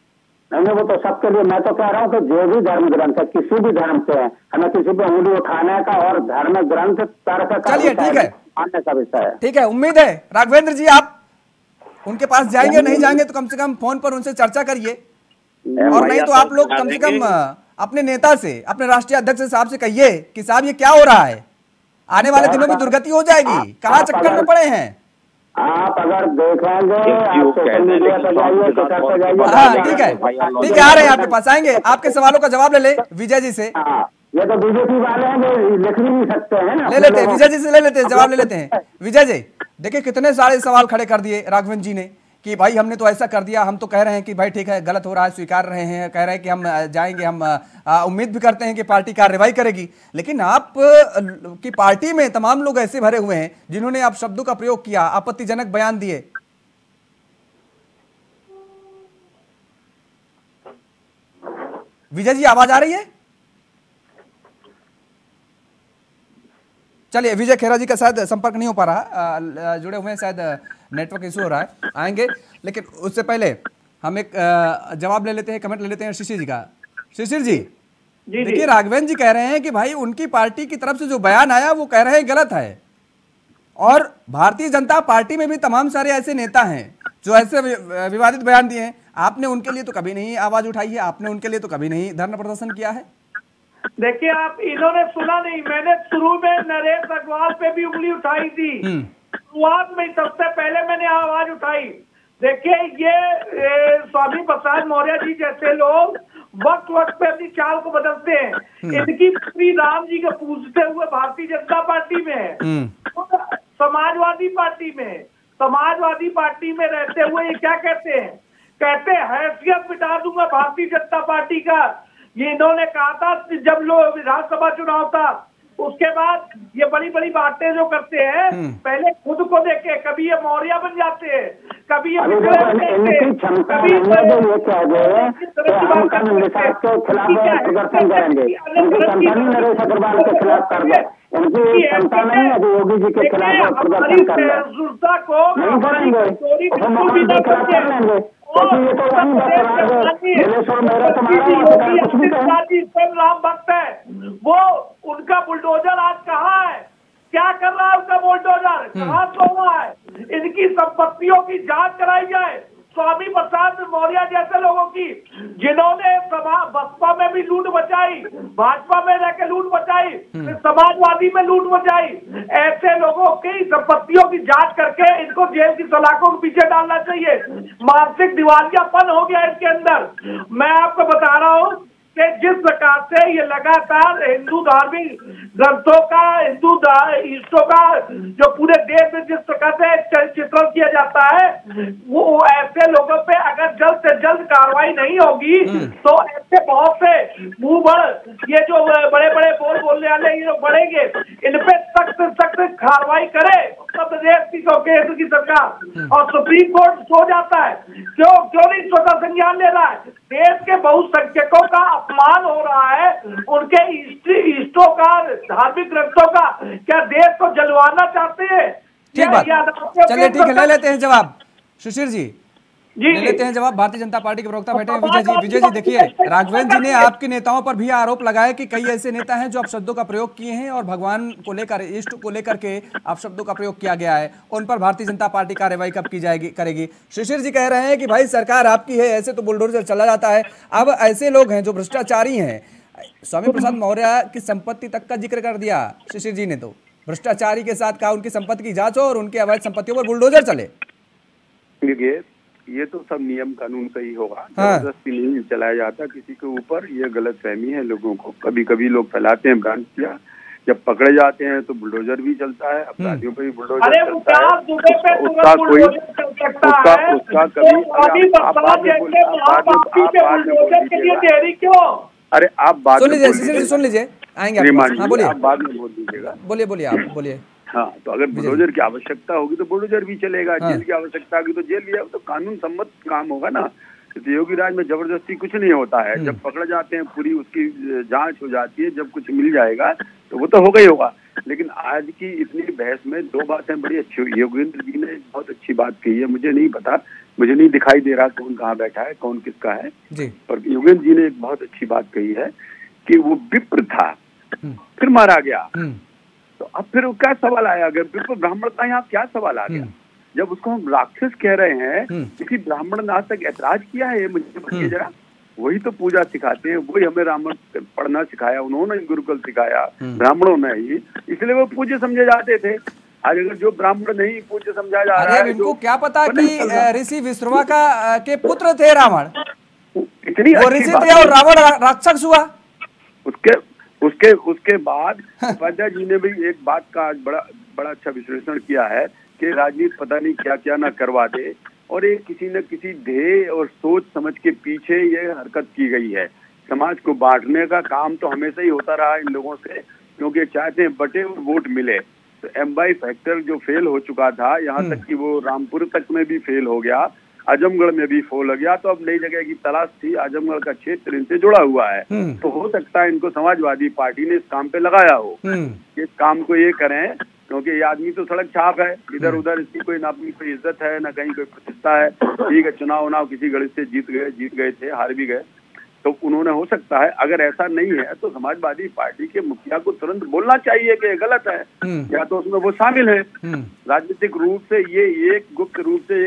नहीं, वो तो सबके लिए। मैं तो कह रहा हूँ कि जो भी धर्म ग्रंथ है, किसी भी धर्म से है, हमें किसी पे उंगली उठाने का और धर्म ग्रंथ तर्क का,
चलिए ठीक है,
मानने का विषय है।
ठीक है, उम्मीद है राघवेंद्र जी आप उनके पास जाएंगे, नहीं जाएंगे तो कम से कम फोन पर उनसे चर्चा करिए, और नहीं तो आप लोग कम से कम अपने नेता से, अपने राष्ट्रीय अध्यक्ष साहब से कहिए कि साहब ये क्या हो रहा है, आने वाले दिनों में दुर्गति हो जाएगी, कहाँ चक्कर में पड़े हैं
आप। अगर देखेंगे आप सोशल मीडिया पर जाइए, ट्विटर पर जाइए।
हाँ ठीक है, ठीक है, आ रहे हैं आपके पास, आएंगे, आपके सवालों का जवाब ले ले विजय जी से।
ये तो बीजेपी वाले हैं जो लिख भी नहीं सकते हैं ना,
ले लेते हैं विजय जी से, ले लेते हैं जवाब, ले लेते हैं। विजय जी देखिए कितने सारे सवाल खड़े कर दिए राघवेंद्र जी ने कि भाई हमने तो ऐसा कर दिया, हम तो कह रहे हैं कि भाई ठीक है गलत हो रहा है, स्वीकार रहे हैं, कह रहे हैं कि हम जाएंगे, हम उम्मीद भी करते हैं कि पार्टी कार्रवाई करेगी। लेकिन आप की पार्टी में तमाम लोग ऐसे भरे हुए हैं जिन्होंने आप शब्दों का प्रयोग किया, आपत्तिजनक बयान दिए। विजय जी आवाज आ रही है? चलिए, विजय खेरा जी का शायद संपर्क नहीं हो पा रहा, जुड़े हुए हैं, शायद नेटवर्क इशू हो रहा है, आएंगे। लेकिन उससे पहले हम एक जवाब ले लेते हैं, कमेंट ले लेते हैं शिशिर जी का। शिशिर जी, देखिए राघवेंद्र जी कह रहे हैं कि भाई उनकी पार्टी की तरफ से जो बयान आया वो कह रहे हैं गलत है, और भारतीय जनता पार्टी में भी तमाम सारे ऐसे नेता हैं जो ऐसे विवादित बयान दिए हैं। आपने उनके लिए तो कभी नहीं आवाज उठाई है, आपने उनके लिए तो कभी नहीं धरना प्रदर्शन किया है।
देखिए आप, इन्होंने सुना नहीं, मैंने शुरू में नरेश अग्रवाल पे भी उंगली उठाई थी, शुरुआत में सबसे पहले मैंने आवाज उठाई। देखिए ये ए, स्वामी प्रसाद मौर्य जी जैसे लोग वक्त वक्त पे अपनी चाल को बदलते हैं। इनकी श्री राम जी को पूजते हुए भारतीय जनता पार्टी में है, समाजवादी पार्टी में समाजवादी पार्टी में रहते हुए ये क्या कहते हैं, कहते हैं हैसियत मिटा दूंगा भारतीय जनता पार्टी का। ये इन्होंने कहा था जब लोग विधानसभा चुनाव था, उसके बाद ये बड़ी बड़ी बातें जो करते हैं पहले खुद को देखे, कभी ये मौर्य बन जाते हैं, कभी ये कभी
प्रदर्शन करेंगे, नरेश अग्रवाल के खिलाफ कर दे, उनकी क्षमता नहीं है योगी जी के खिलाफ प्रदर्शन कर ले, नहीं करेंगे, मुख्यमंत्री खिलाफ कर लेंगे, क्योंकि ये तो
राम भक्त है। वो उनका बुलडोजर आज कहाँ है, क्या कर रहा है उनका बुलडोजर, कहाँ सो रहा है। इनकी संपत्तियों की जांच कराई जाए, स्वामी प्रसाद मौर्य जैसे लोगों की, जिन्होंने बसपा में भी लूट बचाई, भाजपा में रहकर लूट बचाई, समाजवादी में लूट बचाई, ऐसे लोगों की संपत्तियों की जांच करके इनको जेल की सलाखों के पीछे डालना चाहिए। मानसिक दिवालियापन हो गया इसके अंदर। मैं आपको बता रहा हूँ कि जिस प्रकार से ये लगातार हिंदू धार्मिक ग्रंथों का, हिंदू ईष्टों का जो पूरे देश में जिस प्रकार से चित्रण किया जाता है, वो ऐसे लोगों पे अगर जल्द से जल्द कार्रवाई नहीं होगी तो ऐसे बहुत से मुंह बड़ ये जो बड़े बड़े बोल बोलने वाले ये लोग बढ़ेंगे, इन पे सख्त सख्त कार्रवाई करे उत्तर प्रदेश की केंद्र की सरकार। और सुप्रीम कोर्ट सो जाता है, क्यों क्यों नहीं स्वतः संज्ञान ले रहा है। देश के बहुसंख्यकों का अपमान हो रहा है, उनके इष्टों का, धार्मिक ग्रंथों का, क्या देश को जलवाना चाहते हैं?
ठीक बात, चलिए ठीक है, ले लेते हैं जवाब। शिशिर जी,
जी
ले लेते हैं जवाब। भारतीय जनता पार्टी के प्रवक्ता बैठे हैं विजय जी। विजय जी देखिए, राघवेंद्र जी ने आपके नेताओं पर भी आरोप लगाया कि कई ऐसे नेता हैं जो अपशब्दों का प्रयोग किए हैं और भगवान को लेकर, इष्ट को लेकर के अपशब्दों का प्रयोग किया गया है, उन पर भारतीय जनता पार्टी कार्रवाई कब की जाएगी करेगी। शिशिर जी कह रहे हैं कि भाई सरकार आपकी है, ऐसे तो बुलडोजर चला जाता है। अब ऐसे लोग हैं जो भ्रष्टाचारी हैं, स्वामी प्रसाद मौर्य की संपत्ति तक का जिक्र कर दिया शिशिर जी ने, तो भ्रष्टाचारी के साथ कहा उनकी संपत्ति की जांच हो और उनके अवैध संपत्तियों पर बुलडोजर चले।
ये तो सब नियम कानून से ही होगा, जबरदस्ती हाँ। नहीं चलाया जाता किसी के ऊपर, ये गलत फहमी है लोगों को। कभी कभी लोग फैलाते हैं भ्रांतियां, जब पकड़े जाते हैं तो बुलडोजर भी चलता है, अपराधियों पे भी बुलडोजर चलता है, उसका कोई उसका उसका कभी अरे आप बात
सुन लीजिए, सुन लीजिए, आएंगे
आप बाद में बोल दीजिएगा।
बोलिए बोलिए आप बोलिए।
हाँ, तो अगर बुलडोजर की आवश्यकता होगी तो बुलडोजर भी चलेगा, हाँ। जेल की आवश्यकता होगी तो जेल भी, तो कानून सम्मत काम होगा ना। तो योगी राज में जबरदस्ती कुछ नहीं होता है, जब पकड़ जाते हैं पूरी उसकी जांच हो जाती है, जब कुछ मिल जाएगा तो वो तो होगा ही होगा। लेकिन आज की इतनी बहस में दो बातें बड़ी अच्छी हुई। योगेंद्र जी ने बहुत अच्छी बात कही है, मुझे नहीं पता, मुझे नहीं दिखाई दे रहा कौन कहाँ बैठा है, कौन किसका है, पर योगेंद्र जी ने एक बहुत अच्छी बात कही है कि वो विप्र था फिर मारा गया। तो अब फिर क्या सवाल आया, अगर विप्र ब्राह्मण का यहाँ क्या सवाल आ गया? जब उसको हम राक्षस कह रहे हैं, किसी ब्राह्मण ने आज तक ऐतराज किया है? मुझे बताइए जरा। वही तो पूजा सिखाते हैं, वही हमें रामायण पढ़ना सिखाया, उन्होंने गुरुकुल सिखाया ब्राह्मणों ने ही, इसलिए वो पूज्य समझे जाते थे। आज अगर जो ब्राह्मण नहीं पूज्य समझा जा रहा है,
इनको क्या पता कि ऋषि विश्रवा का के पुत्र थे रावण,
इतनी
ऋषि थे और रावण राक्षस हुआ।
उसके उसके उसके बाद उपाध्याय जी ने भी एक बात का आज बड़ा बड़ा अच्छा विश्लेषण किया है कि राजनीति पता नहीं क्या क्या ना करवा दे, और ये किसी न किसी ध्येय और सोच समझ के पीछे ये हरकत की गई है। समाज को बांटने का काम तो हमेशा ही होता रहा इन लोगों से, क्योंकि चाहते हैं बटे और वोट मिले। तो एम वाई फैक्टर जो फेल हो चुका था, यहाँ तक कि वो रामपुर तक में भी फेल हो गया, आजमगढ़ में भी फेल हो गया, तो अब नई जगह की तलाश थी। आजमगढ़ का क्षेत्र इनसे जुड़ा हुआ है, तो हो सकता है इनको समाजवादी पार्टी ने इस काम पे लगाया हो, इस काम को ये करें, क्योंकि ये आदमी तो सड़क छाप है, इधर उधर इसकी कोई ना अपनी कोई इज्जत है ना कहीं कोई प्रतिष्ठा है। ठीक है, चुनाव उनाव किसी गणित से जीत गए जीत गए थे, हार भी गए, तो उन्होंने हो सकता है, अगर ऐसा नहीं है तो समाजवादी पार्टी के मुखिया को तुरंत बोलना चाहिए कि गलत है, या तो उसमें वो शामिल है। राजनीतिक रूप से ये एक गुप्त रूप से एक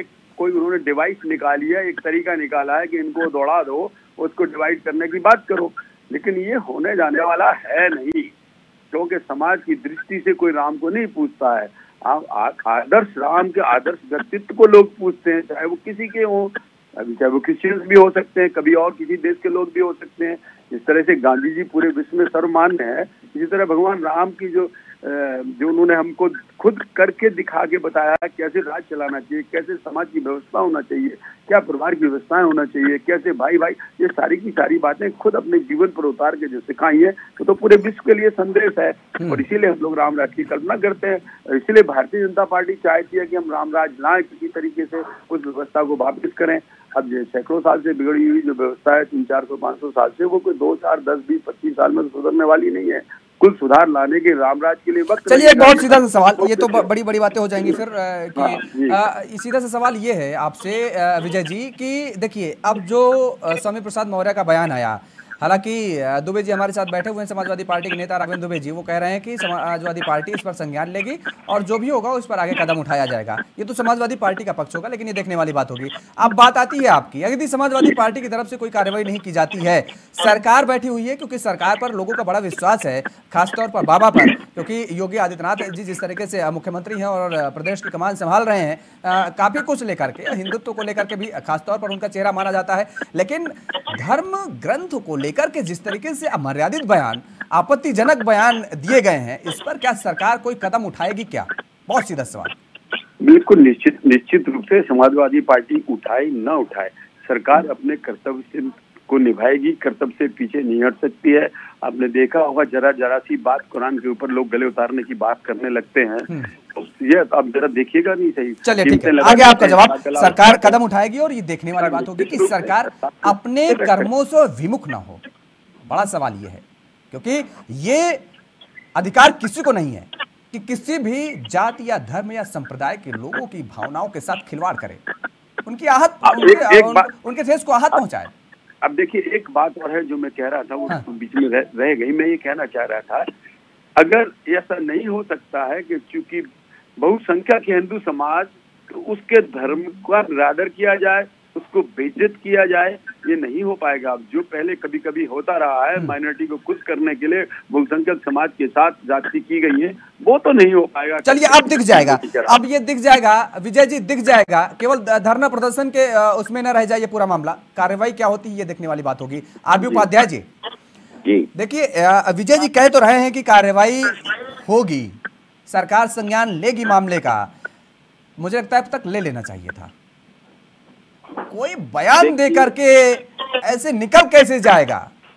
कोई उन्होंने डिवाइस निकाली है, एक तरीका निकाला है कि इनको दौड़ा दो, उसको डिवाइड करने की बात करो, लेकिन ये होने जाने वाला है नहीं, क्योंकि समाज की दृष्टि से कोई राम को नहीं पूछता है। आदर्श राम के आदर्श व्यक्तित्व को लोग पूछते हैं, चाहे वो किसी के हों, अभी चाहे वो क्रिश्चियंस भी हो सकते हैं, कभी और किसी देश के लोग भी हो सकते हैं। जिस तरह से गांधी जी पूरे विश्व में सर्वमान्य है, इसी तरह भगवान राम की जो जो उन्होंने हमको खुद करके दिखा के बताया कैसे राज चलाना चाहिए, कैसे समाज की व्यवस्था होना चाहिए, क्या परिवार की व्यवस्थाएं होना चाहिए, कैसे भाई भाई, ये सारी की सारी बातें खुद अपने जीवन पर उतार के जो सिखाई है तो, तो पूरे विश्व के लिए संदेश है। और इसीलिए हम लोग राम राज की कल्पना करते हैं, इसीलिए भारतीय जनता पार्टी चाहती है कि हम राम राज लाएं, किसी तरीके से उस व्यवस्था को वापिस करें। अब जो सैकड़ों साल से बिगड़ी हुई जो व्यवस्था है, तीन चार सौ पाँच सौ साल से, वो कोई दो चार दस बीस पच्चीस साल में सुधरने वाली नहीं है। कुल सुधार लाने के रामराज के लिए वक्त।
चलिए एक बहुत सीधा सा सवाल, ये तो बड़ी बड़ी बातें हो जाएंगी फिर कि हाँ, सीधा सा सवाल ये है आपसे विजय जी कि देखिए अब जो स्वामी प्रसाद मौर्य का बयान आया, हालांकि दुबे जी हमारे साथ बैठे हुए हैं, समाजवादी पार्टी के नेता राघवेंद्र दुबे जी, वो कह रहे हैं कि समाजवादी पार्टी इस पर संज्ञान लेगी और जो भी होगा उस पर आगे कदम उठाया जाएगा। ये तो समाजवादी पार्टी का पक्ष होगा, लेकिन ये देखने वाली बात होगी। अब बात आती है आपकी, यदि समाजवादी पार्टी की तरफ से कोई कार्रवाई नहीं की जाती है, सरकार बैठी हुई है, क्योंकि सरकार पर लोगों का बड़ा विश्वास है, खासतौर पर बाबा पर, क्योंकि योगी आदित्यनाथ जी जिस तरीके से मुख्यमंत्री हैं और प्रदेश की कमान संभाल रहे हैं, काफी कुछ लेकर के, हिंदुत्व को लेकर के भी खासतौर पर उनका चेहरा माना जाता है, लेकिन धर्म ग्रंथ को लेकर के जिस तरीके से अमर्यादित बयान, आपत्तिजनक बयान दिए गए हैं, इस पर क्या सरकार कोई कदम उठाएगी क्या? बहुत सीधा सवाल।
बिल्कुल निश्चित निश्चित रूप से समाजवादी पार्टी उठाए न उठाए, सरकार अपने कर्तव्य से को निभाएगी, कर्तव्य से पीछे नहीं हट सकती है। आपने देखा होगा जरा जरा सी बात कुरान के ऊपर लोग गले उतारने की बात करने लगते हैं, तो ये आप जरा देखिएगा नहीं सही।
चलिए ठीक है, आगे आपका जवाब, सरकार कदम उठाएगी और ये देखने वाली बात होगी कि सरकार अपने कर्मों से विमुख ना हो। बड़ा सवाल ये है, क्योंकि ये अधिकार किसी को नहीं है कि किसी भी जाति या धर्म या संप्रदाय के लोगों की भावनाओं के साथ खिलवाड़ करे, उनकी आहत उनके, एक, एक उन, उनके देश को आहत पहुंचाए।
अब देखिए एक बात और है जो मैं कह रहा था, वो हाँ। बीच में रह, रह गई। मैं ये कहना चाह रहा था, अगर ऐसा नहीं हो सकता है कि चूंकि बहुसंख्यक हिंदू समाज, तो उसके धर्म का निरादर किया जाए, उसको बेइज्जत किया जाए, ये नहीं हो पाएगा। अब जो पहले कभी कभी होता रहा है, माइनॉरिटी को खुश करने के लिए बहुसंख्यक समाज के साथ जाति की गई है, वो तो नहीं हो पाएगा।
चलिए अब दिख जाएगा, अब ये दिख जाएगा विजय जी, दिख जाएगा। केवल धरना प्रदर्शन के उसमें न रह जाए ये पूरा मामला, कार्रवाई क्या होती है ये देखने वाली बात होगी। आरबी उपाध्याय जी, देखिए विजय जी कह तो रहे हैं कि कार्रवाई होगी, सरकार संज्ञान लेगी मामले का, मुझे लगता है अब तक ले लेना चाहिए था। कोई बयान दे करके ऐसे निकल कैसे जाएगा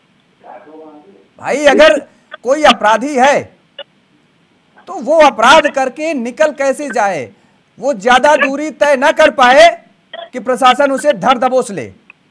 भाई? अगर कोई अपराधी है तो वो अपराध करके निकल कैसे जाए? वो ज्यादा दूरी तय न कर पाए कि प्रशासन उसे धर दबोच ले,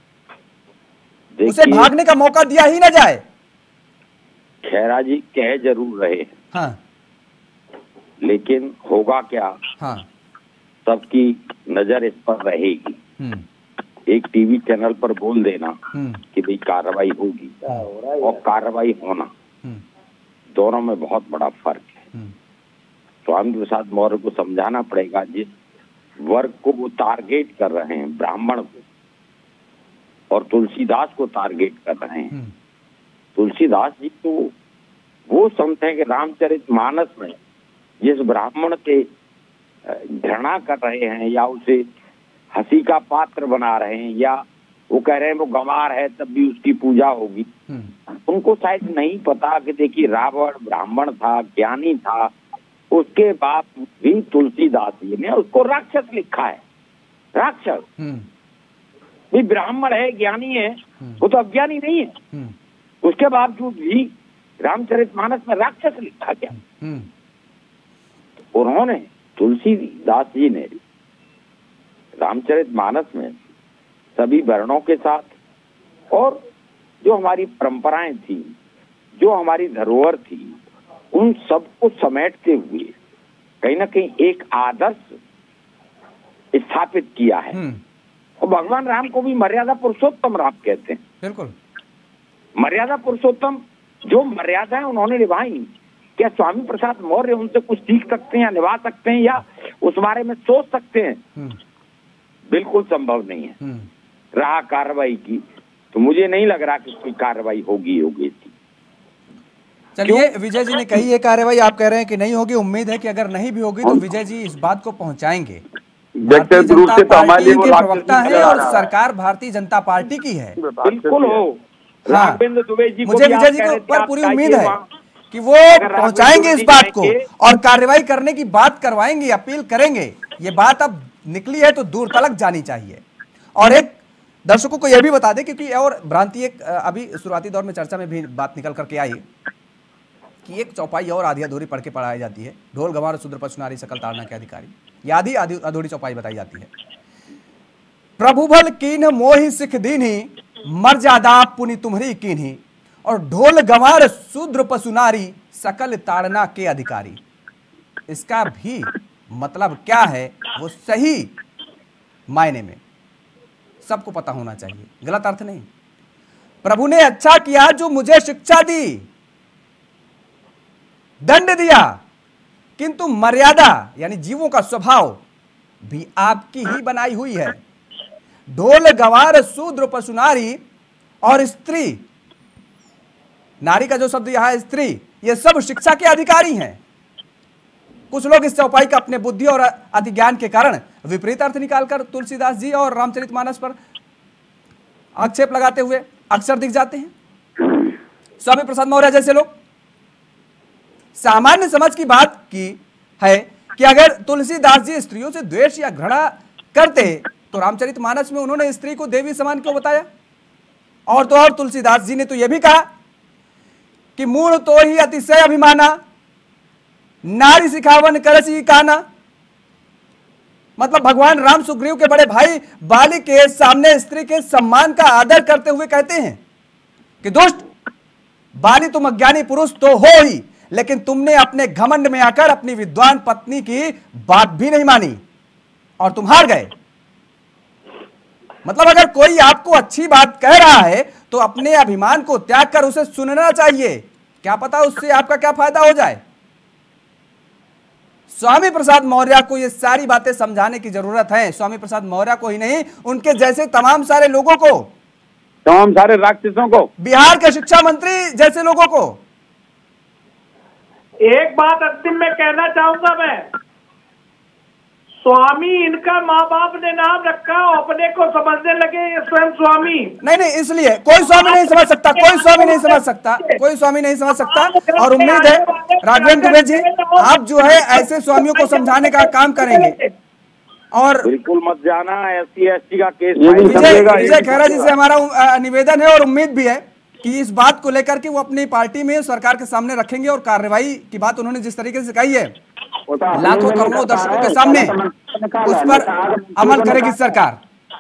उसे भागने का मौका दिया ही ना जाए।
खैरा जी कह जरूर रहे,
हाँ,
लेकिन होगा क्या?
हाँ,
सबकी नजर इस पर रहेगी। एक टीवी चैनल पर बोल देना कि भाई कार्रवाई होगी और कार्रवाई होना, दोनों में बहुत बड़ा फर्क है। स्वामी प्रसाद मौर्य को समझाना पड़ेगा, जिस वर्ग को वो टारगेट कर रहे हैं, ब्राह्मण को और तुलसीदास को टारगेट कर रहे हैं। तुलसीदास जी तो वो संत है कि रामचरितमानस में जिस ब्राह्मण के घृणा कर रहे हैं या उसे हंसी का पात्र बना रहे हैं, या वो कह रहे हैं वो गंवार है तब भी उसकी पूजा होगी, उनको शायद नहीं पता कि देखिए रावण ब्राह्मण था, ज्ञानी था, उसके बाद भी तुलसीदास जी ने उसको राक्षस लिखा है। राक्षस भी ब्राह्मण है, ज्ञानी है, वो तो अज्ञानी नहीं है, उसके बावजूद भी रामचरितमानस में राक्षस लिखा गया। उन्होंने तुलसीदास जी ने रामचरितमानस में सभी वर्णों के साथ और जो हमारी परंपराएं थी, जो हमारी धरोहर थी, उन सबको समेटते हुए कहीं ना कहीं एक आदर्श स्थापित किया है। और भगवान राम को भी मर्यादा पुरुषोत्तम राम कहते हैं।
बिल्कुल,
मर्यादा पुरुषोत्तम जो मर्यादा है उन्होंने निभाई। क्या स्वामी प्रसाद मौर्य उनसे कुछ सीख सकते हैं या निभा सकते हैं या उस बारे में सोच सकते हैं? बिल्कुल संभव नहीं है। रहा कार्रवाई की, तो मुझे नहीं लग रहा कि कोई कार्रवाई होगी होगी थी।
चलिए, विजय जी ने कही है कार्रवाई, आप कह रहे हैं कि नहीं होगी। उम्मीद है कि अगर नहीं भी होगी तो विजय जी इस बात को पहुंचाएंगे। भारतीय जनता पार्टी के प्रवक्ता है और सरकार भारतीय जनता पार्टी की है।
बिल्कुल हो।
हाँ, मुझे विजय जी के ऊपर पूरी उम्मीद है कि वो पहुंचाएंगे इस बात को और कार्रवाई करने की बात करवाएंगे, अपील करेंगे। ये बात अब निकली है तो दूर तलक जानी चाहिए। और एक दर्शकों को यह भी बता दें, क्योंकि और भ्रांति एक अभी शुरुआती दौर में चर्चा में भी बात निकल करके आई कि एक चौपाई और आधी अधूरी पढ़ के पढ़ाई जाती है, ढोल गंवार शूद्र पशु नारी सकल ताड़ना के अधिकारी, ये आधी आधी अधूरी चौपाई बताई जाती है। प्रभु भल कीन्ह मोहि सिख दीन्ही, मर्यादा पुनि तुम्हरी कीन्ही, और ढोल गंवार शूद्र पशु नारी सकल ताड़ना के अधिकारी। इसका भी मतलब क्या है वो सही मायने में सबको पता होना चाहिए, गलत अर्थ नहीं। प्रभु ने अच्छा किया जो मुझे शिक्षा दी, दंड दिया, किंतु मर्यादा यानी जीवों का स्वभाव भी आपकी ही बनाई हुई है। ढोल गंवार शूद्र पशु नारी और स्त्री, नारी का जो शब्द यहां है स्त्री, ये सब शिक्षा के अधिकारी हैं। कुछ लोग इस चौपाई का अपने बुद्धि और अति ज्ञान के कारण विपरीत अर्थ निकालकर तुलसीदास जी और रामचरितमानस पर आक्षेप लगाते हुए अक्सर दिख जाते हैं। स्वामी प्रसाद मौर्य जैसे लोग सामान्य समझ की बात की है कि अगर तुलसीदास जी स्त्रियों से द्वेष या घृणा करते तो रामचरितमानस में उन्होंने स्त्री को देवी समान क्यों बताया? और तो और तुलसीदास जी ने तो यह भी कहा कि मूल तो ही अतिशय अभिमाना, नारी सिखावन करसी काना। मतलब भगवान राम सुग्रीव के बड़े भाई बाली के सामने स्त्री के सम्मान का आदर करते हुए कहते हैं कि दुष्ट बाली, तुम अज्ञानी पुरुष तो हो ही, लेकिन तुमने अपने घमंड में आकर अपनी विद्वान पत्नी की बात भी नहीं मानी और तुम हार गए। मतलब अगर कोई आपको अच्छी बात कह रहा है तो अपने अभिमान को त्याग कर उसे सुनना चाहिए, क्या पता उससे आपका क्या फायदा हो जाए। स्वामी प्रसाद मौर्य को ये सारी बातें समझाने की जरूरत है। स्वामी प्रसाद मौर्य को ही नहीं, उनके जैसे तमाम सारे लोगों को,
तमाम सारे राक्षसों को,
बिहार के शिक्षा मंत्री जैसे लोगों को।
एक बात अंतिम में कहना चाहूंगा मैं, स्वामी इनका माँ बाप ने नाम रखा, अपने को समझने लगे ये स्वयं स्वामी। नहीं
नहीं, इसलिए कोई स्वामी नहीं समझ सकता, कोई स्वामी नहीं समझ सकता, कोई स्वामी नहीं समझ सकता। और उम्मीद है राघवेंद्र दुबे जी, आप जो है ऐसे स्वामियों को समझाने का काम करेंगे। और
बिल्कुल मत जाना, एससी एसटी का केस।
विजय खैरा जी से हमारा निवेदन है और उम्मीद भी है कि इस बात को लेकर के वो अपनी पार्टी में सरकार के सामने रखेंगे और कार्रवाई की बात उन्होंने जिस तरीके से कही है लाखों करोड़ों दर्शकों के सामने, उस पर अमल करेगी सरकार।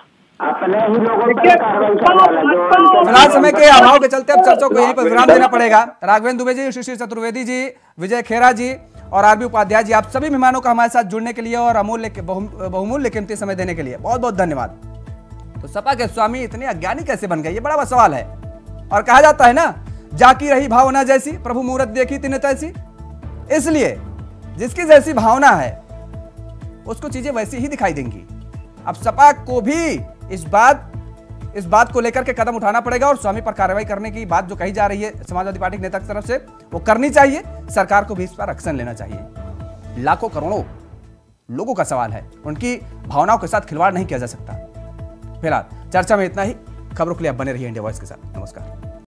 फिलहाल समय के अभाव के चलते अब चर्चा को यहीं पर विराम देना पड़ेगा। राघवेंद्र दुबे जी, शिशिर चतुर्वेदी जी, विजय खेरा जी और आरबी उपाध्याय जी, आप सभी मेहमानों का हमारे साथ जुड़ने के लिए और अमूल्य बहुमूल्य कीमती समय देने के लिए बहुत बहुत धन्यवाद। तो सपा के स्वामी इतने अज्ञानी कैसे बन गए, ये बड़ा सवाल है। और कहा जाता है ना, जाकी रही भावना जैसी, प्रभु मूरत देखी तिन्ह तैसी। इसलिए जिसकी जैसी भावना है उसको चीजें वैसी ही दिखाई देंगी। अब सपा को भी इस बात इस बात को लेकर के कदम उठाना पड़ेगा और स्वामी पर कार्रवाई करने की बात जो कही जा रही है समाजवादी पार्टी के नेता की तरफ से, वो करनी चाहिए। सरकार को भी इस पर एक्शन लेना चाहिए। लाखों करोड़ों लोगों का सवाल है, उनकी भावनाओं के साथ खिलवाड़ नहीं किया जा सकता। फिलहाल चर्चा में इतना ही। खबरों के लिए आप बने रहिए इंडिया वॉइस के साथ। नमस्कार।